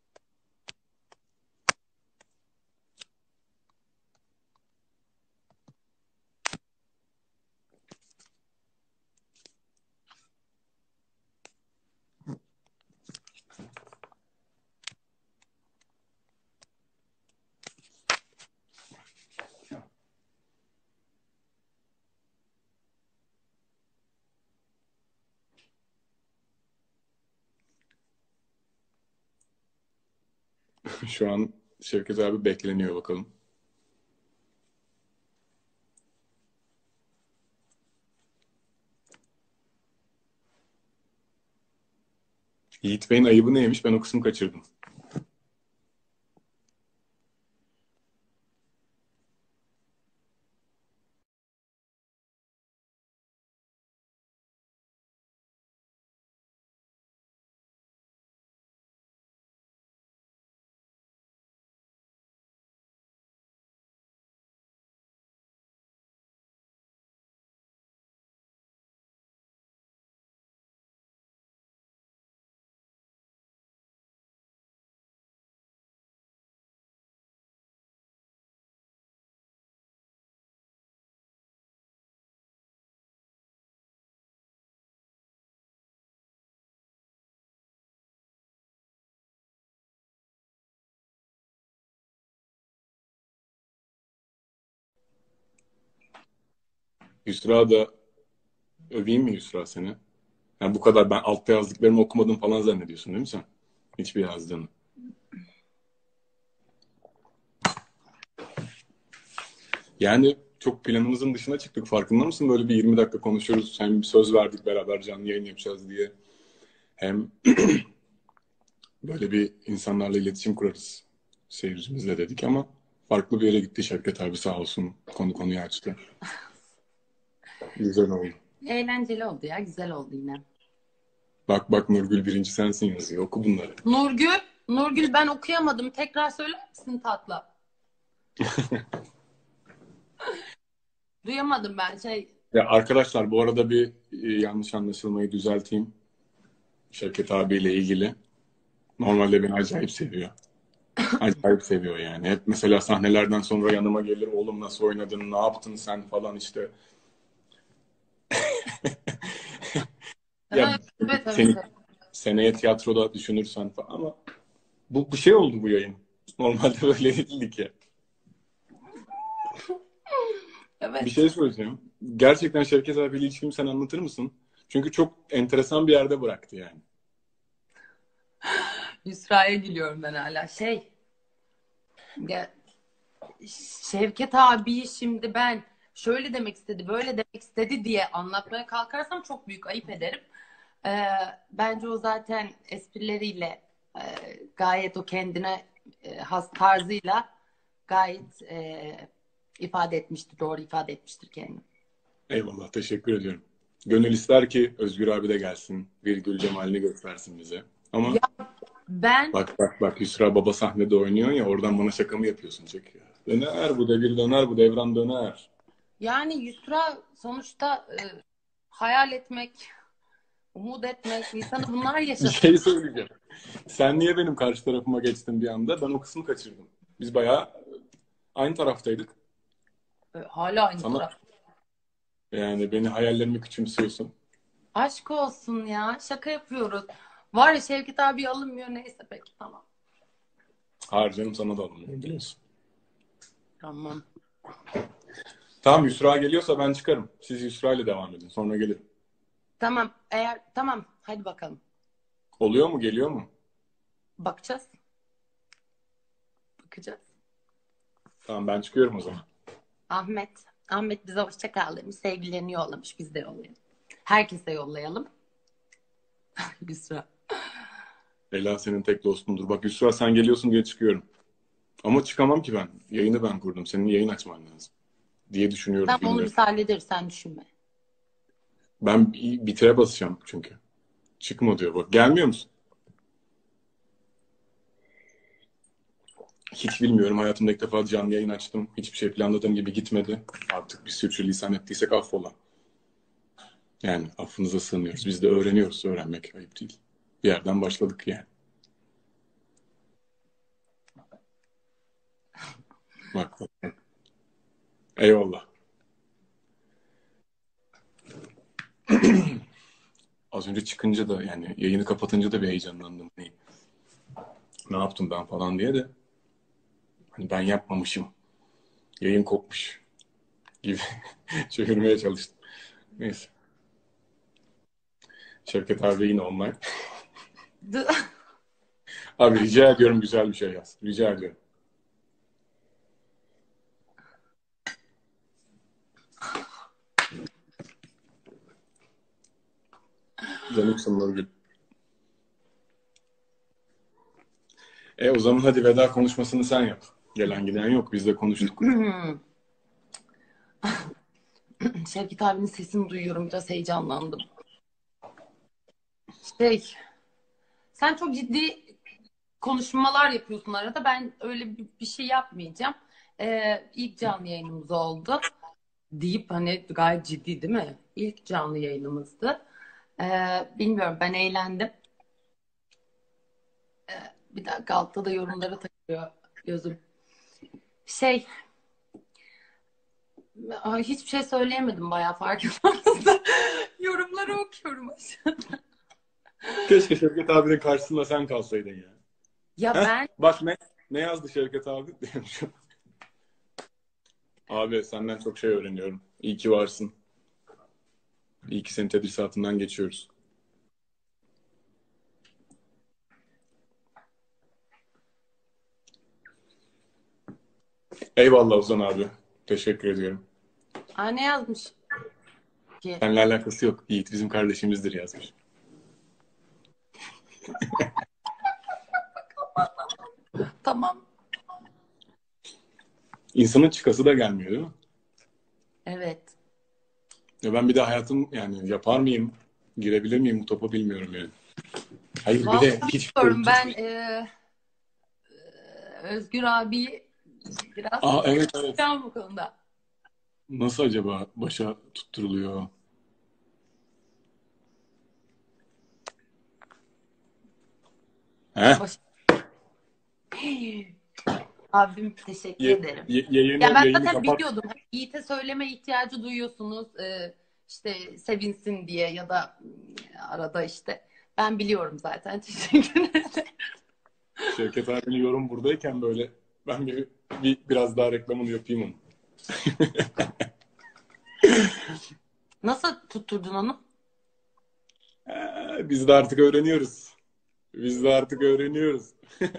Speaker 1: Şu an Şevket abi bekleniyor bakalım. Yiğit Bey'in ayıbı neymiş? Ben o kısmı kaçırdım. Yusra da öveyim mi Yusra seni? Yani bu kadar ben altta yazdıklarımı okumadım falan zannediyorsun değil mi sen? Hiçbir yazdığını. Yani çok planımızın dışına çıktık. Farkında mısın? Böyle bir yirmi dakika konuşuyoruz. Hem bir söz verdik beraber canlı yayın yapacağız diye. Hem böyle bir insanlarla iletişim kurarız seyircimizle dedik ama Farklı bir yere gitti Şevket abi sağ olsun. Konu konuyu açtı. Güzel oldu.
Speaker 2: Eğlenceli oldu ya. Güzel oldu yine.
Speaker 1: Bak bak Nurgül birinci sensin yazıyor. Oku bunları.
Speaker 2: Nurgül. Nurgül ben okuyamadım. Tekrar söyler misin tatlı? Duyamadım ben. Şey.
Speaker 1: Ya arkadaşlar bu arada bir e, yanlış anlaşılmayı düzelteyim. Şevket abiyle ilgili. Normalde beni acayip seviyor. Acayip seviyor yani. Hep mesela sahnelerden sonra yanıma gelir. Oğlum nasıl oynadın, ne yaptın sen falan işte. Ya
Speaker 2: Ha, evet evet.
Speaker 1: seni seneye tiyatroda düşünürsen falan ama bu bir şey oldu bu yayın. Normalde böyle değildi ki. Bir
Speaker 2: Evet.
Speaker 1: şey söyleyeceğim. Gerçekten Şevket abiyle ilişkimi sen anlatır mısın? Çünkü çok enteresan bir yerde bıraktı yani.
Speaker 2: Yusra'ya gülüyorum ben hala. Şey. Ya, Şevket abi şimdi ben şöyle demek istedi, böyle demek istedi diye anlatmaya kalkarsam çok büyük ayıp ederim. Ee, bence o zaten esprileriyle e, gayet o kendine e, has tarzıyla gayet e, ifade etmiştir, doğru ifade etmiştir kendini.
Speaker 1: Eyvallah, teşekkür ediyorum. Gönül ister ki Özgür abi de gelsin. Virgül cemalini göstersin bize. Ama
Speaker 2: Ya ben
Speaker 1: bak bak bak Yusra Baba sahnede oynuyor ya oradan bana şaka mı yapıyorsun Çek ya. Döner bu devir döner bu devran döner.
Speaker 2: yani Yusra sonuçta e, hayal etmek, umut etmek, insanı bunlar
Speaker 1: Bir
Speaker 2: yaşatır.
Speaker 1: şey söyleyeceğim. Sen niye benim karşı tarafıma geçtin bir anda? Ben o kısmı kaçırdım. Biz bayağı aynı taraftaydık.
Speaker 2: E, hala aynı
Speaker 1: Sana
Speaker 2: taraf.
Speaker 1: yani beni hayallerimi küçümsüyorsun.
Speaker 2: Aşk olsun ya. Şaka yapıyoruz. Var ya Şevket abi alınmıyor. Neyse peki tamam.
Speaker 1: Hayır canım sana da alınmıyor biliyorsun.
Speaker 2: Tamam.
Speaker 1: Tamam Yusra geliyorsa ben çıkarım. Siz Yusra ile devam edin. Sonra gelirim.
Speaker 2: Tamam. Eğer tamam. Hadi bakalım.
Speaker 1: Oluyor mu? Geliyor mu?
Speaker 2: Bakacağız. Bakacağız.
Speaker 1: Tamam ben çıkıyorum o zaman.
Speaker 2: Ahmet. Ahmet bize hoşça kal demiş. Sevgilerini yollamış. Biz de yollayalım. Herkese yollayalım. Yusra.
Speaker 1: Ela senin tek dostundur. Bak Yusra sen geliyorsun diye çıkıyorum. Ama çıkamam ki ben. Yayını ben kurdum. Senin yayın açman lazım. Diye düşünüyoruz
Speaker 2: Tamam onu
Speaker 1: bilmiyorum.
Speaker 2: biz hallederiz. Sen düşünme.
Speaker 1: Ben bitire basacağım çünkü. Çıkma diyor bak. Gelmiyor musun? Hiç bilmiyorum. Hayatımda ilk defa canlı yayın açtım. Hiçbir şey planladığım gibi gitmedi. Artık bir sürçülisan ettiysek affola. Yani affınıza sığınıyoruz. Biz de öğreniyoruz. Öğrenmek ayıp değil. Bir yerden başladık yani. Bak bak. Eyvallah. Az önce çıkınca da yani yayını kapatınca da bir heyecanlandım. Hani, ne yaptım ben falan diye de. Hani ben yapmamışım. Yayın kopmuş gibi çevirmeye çalıştım. Neyse. Şevket abi yine online. Abi rica ediyorum güzel bir şey yaz. Rica ediyorum. Canımsın Nurgül. E o zaman hadi veda konuşmasını sen yap. Gelen giden yok. Biz de konuştuk.
Speaker 2: Şevket abinin sesini duyuyorum. Biraz heyecanlandım. Şey, sen çok ciddi konuşmalar yapıyorsun arada. Ben öyle bir, bir şey yapmayacağım. Ee, ilk canlı yayınımız oldu. Deyip hani gayet ciddi değil mi? İlk canlı yayınımızdı. Ee, bilmiyorum ben eğlendim. Bir dakika altta da yorumlara takılıyor gözüm. Şey, ay, hiçbir şey söyleyemedim bayağı farkındaysanız. Yorumları okuyorum aşağıda.
Speaker 1: Keşke Şevket abinin karşısında sen kalsaydın ya.
Speaker 2: Ya
Speaker 1: Heh,
Speaker 2: ben
Speaker 1: bak ne ne yazdı Şevket abi? Abi senden çok şey öğreniyorum. İyi ki varsın. İyi ki senin tedrisatından geçiyoruz. Eyvallah Ozan abi. Teşekkür ediyorum.
Speaker 2: Aa, ne yazmış ki?
Speaker 1: Seninle alakası yok. Yiğit bizim kardeşimizdir yazmış.
Speaker 2: Tamam.
Speaker 1: insanın çıkası da gelmiyor değil mi?
Speaker 2: Evet.
Speaker 1: Ya ben bir de hayatım yani yapar mıyım? Girebilir miyim bu topa bilmiyorum yani. Hayır bir de
Speaker 2: Vallahi
Speaker 1: hiç
Speaker 2: bilmiyorum
Speaker 1: hiç
Speaker 2: ben e, Özgür abi biraz
Speaker 1: Aa, evet evet.
Speaker 2: şu bu konuda.
Speaker 1: Nasıl acaba başa tutturuluyor? Heh.
Speaker 2: Baş... Abim teşekkür
Speaker 1: Ye-
Speaker 2: ederim.
Speaker 1: ye-
Speaker 2: Ya
Speaker 1: yayını
Speaker 2: ben
Speaker 1: yayını
Speaker 2: zaten
Speaker 1: kapat.
Speaker 2: biliyordum. Yiğit'e söyleme ihtiyacı duyuyorsunuz. Ee, işte sevinsin diye ya da e, arada işte. Ben biliyorum zaten. Teşekkür ederim.
Speaker 1: Şevket abinin yorum buradayken böyle ben bir, bir biraz daha reklamını yapayım onu.
Speaker 2: Nasıl tutturdun onu?
Speaker 1: Ee, biz de artık öğreniyoruz. Biz de artık öğreniyoruz.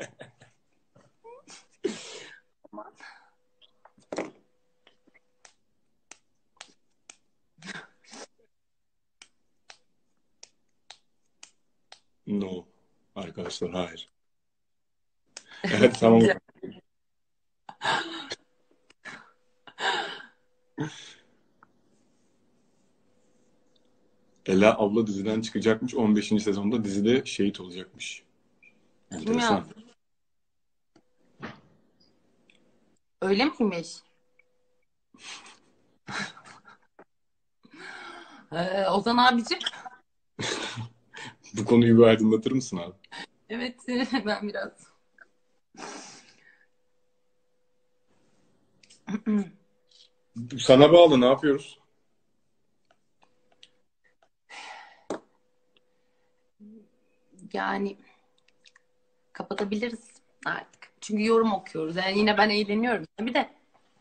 Speaker 1: No. Arkadaşlar hayır. Evet tamam.
Speaker 2: Bilmiyorum.
Speaker 1: Ela abla diziden çıkacakmış. on beşinci sezonda dizide şehit olacakmış.
Speaker 2: Kim
Speaker 1: Enteresan.
Speaker 2: yazdı? Öyle miymiş? Ee, Ozan abicim.
Speaker 1: Bu konuyu bir aydınlatır mısın abi?
Speaker 2: Evet ben biraz.
Speaker 1: Sana bağlı ne yapıyoruz?
Speaker 2: Yani kapatabiliriz artık. Çünkü yorum okuyoruz. Yani yine ben eğleniyorum. Bir de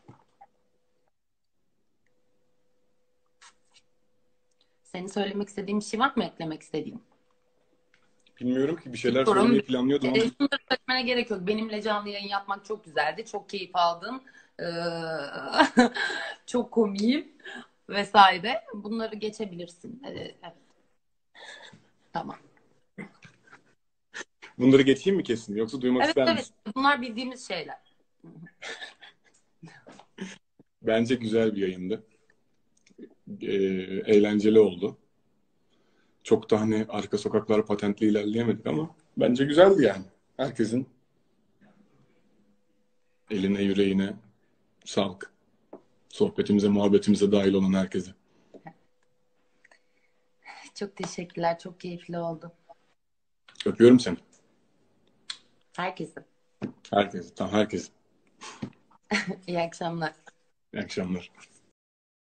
Speaker 2: senin söylemek istediğin bir şey var mı? Eklemek istediğin?
Speaker 1: Bilmiyorum ki bir şeyler
Speaker 2: Yorum.
Speaker 1: söylemeyi planlıyordum
Speaker 2: E,
Speaker 1: ama
Speaker 2: şunları söylemene gerek yok. Benimle canlı yayın yapmak çok güzeldi. Çok keyif aldım. Ee, çok komiyim vesaire. Bunları geçebilirsin. Ee, evet. Tamam.
Speaker 1: bunları geçeyim mi kesin? Yoksa duymak
Speaker 2: Evet
Speaker 1: ister
Speaker 2: evet.
Speaker 1: misin?
Speaker 2: Bunlar bildiğimiz şeyler.
Speaker 1: Bence güzel bir yayındı. Ee, eğlenceli oldu. Çok da hani arka sokaklar patentli ilerleyemedik ama bence güzeldi yani. Herkesin eline yüreğine sağlık. Sohbetimize, muhabbetimize dahil olan herkese.
Speaker 2: Çok teşekkürler. Çok keyifli oldu.
Speaker 1: Öpüyorum seni.
Speaker 2: Herkese.
Speaker 1: Herkese. Tam herkese.
Speaker 2: İyi akşamlar.
Speaker 1: İyi akşamlar.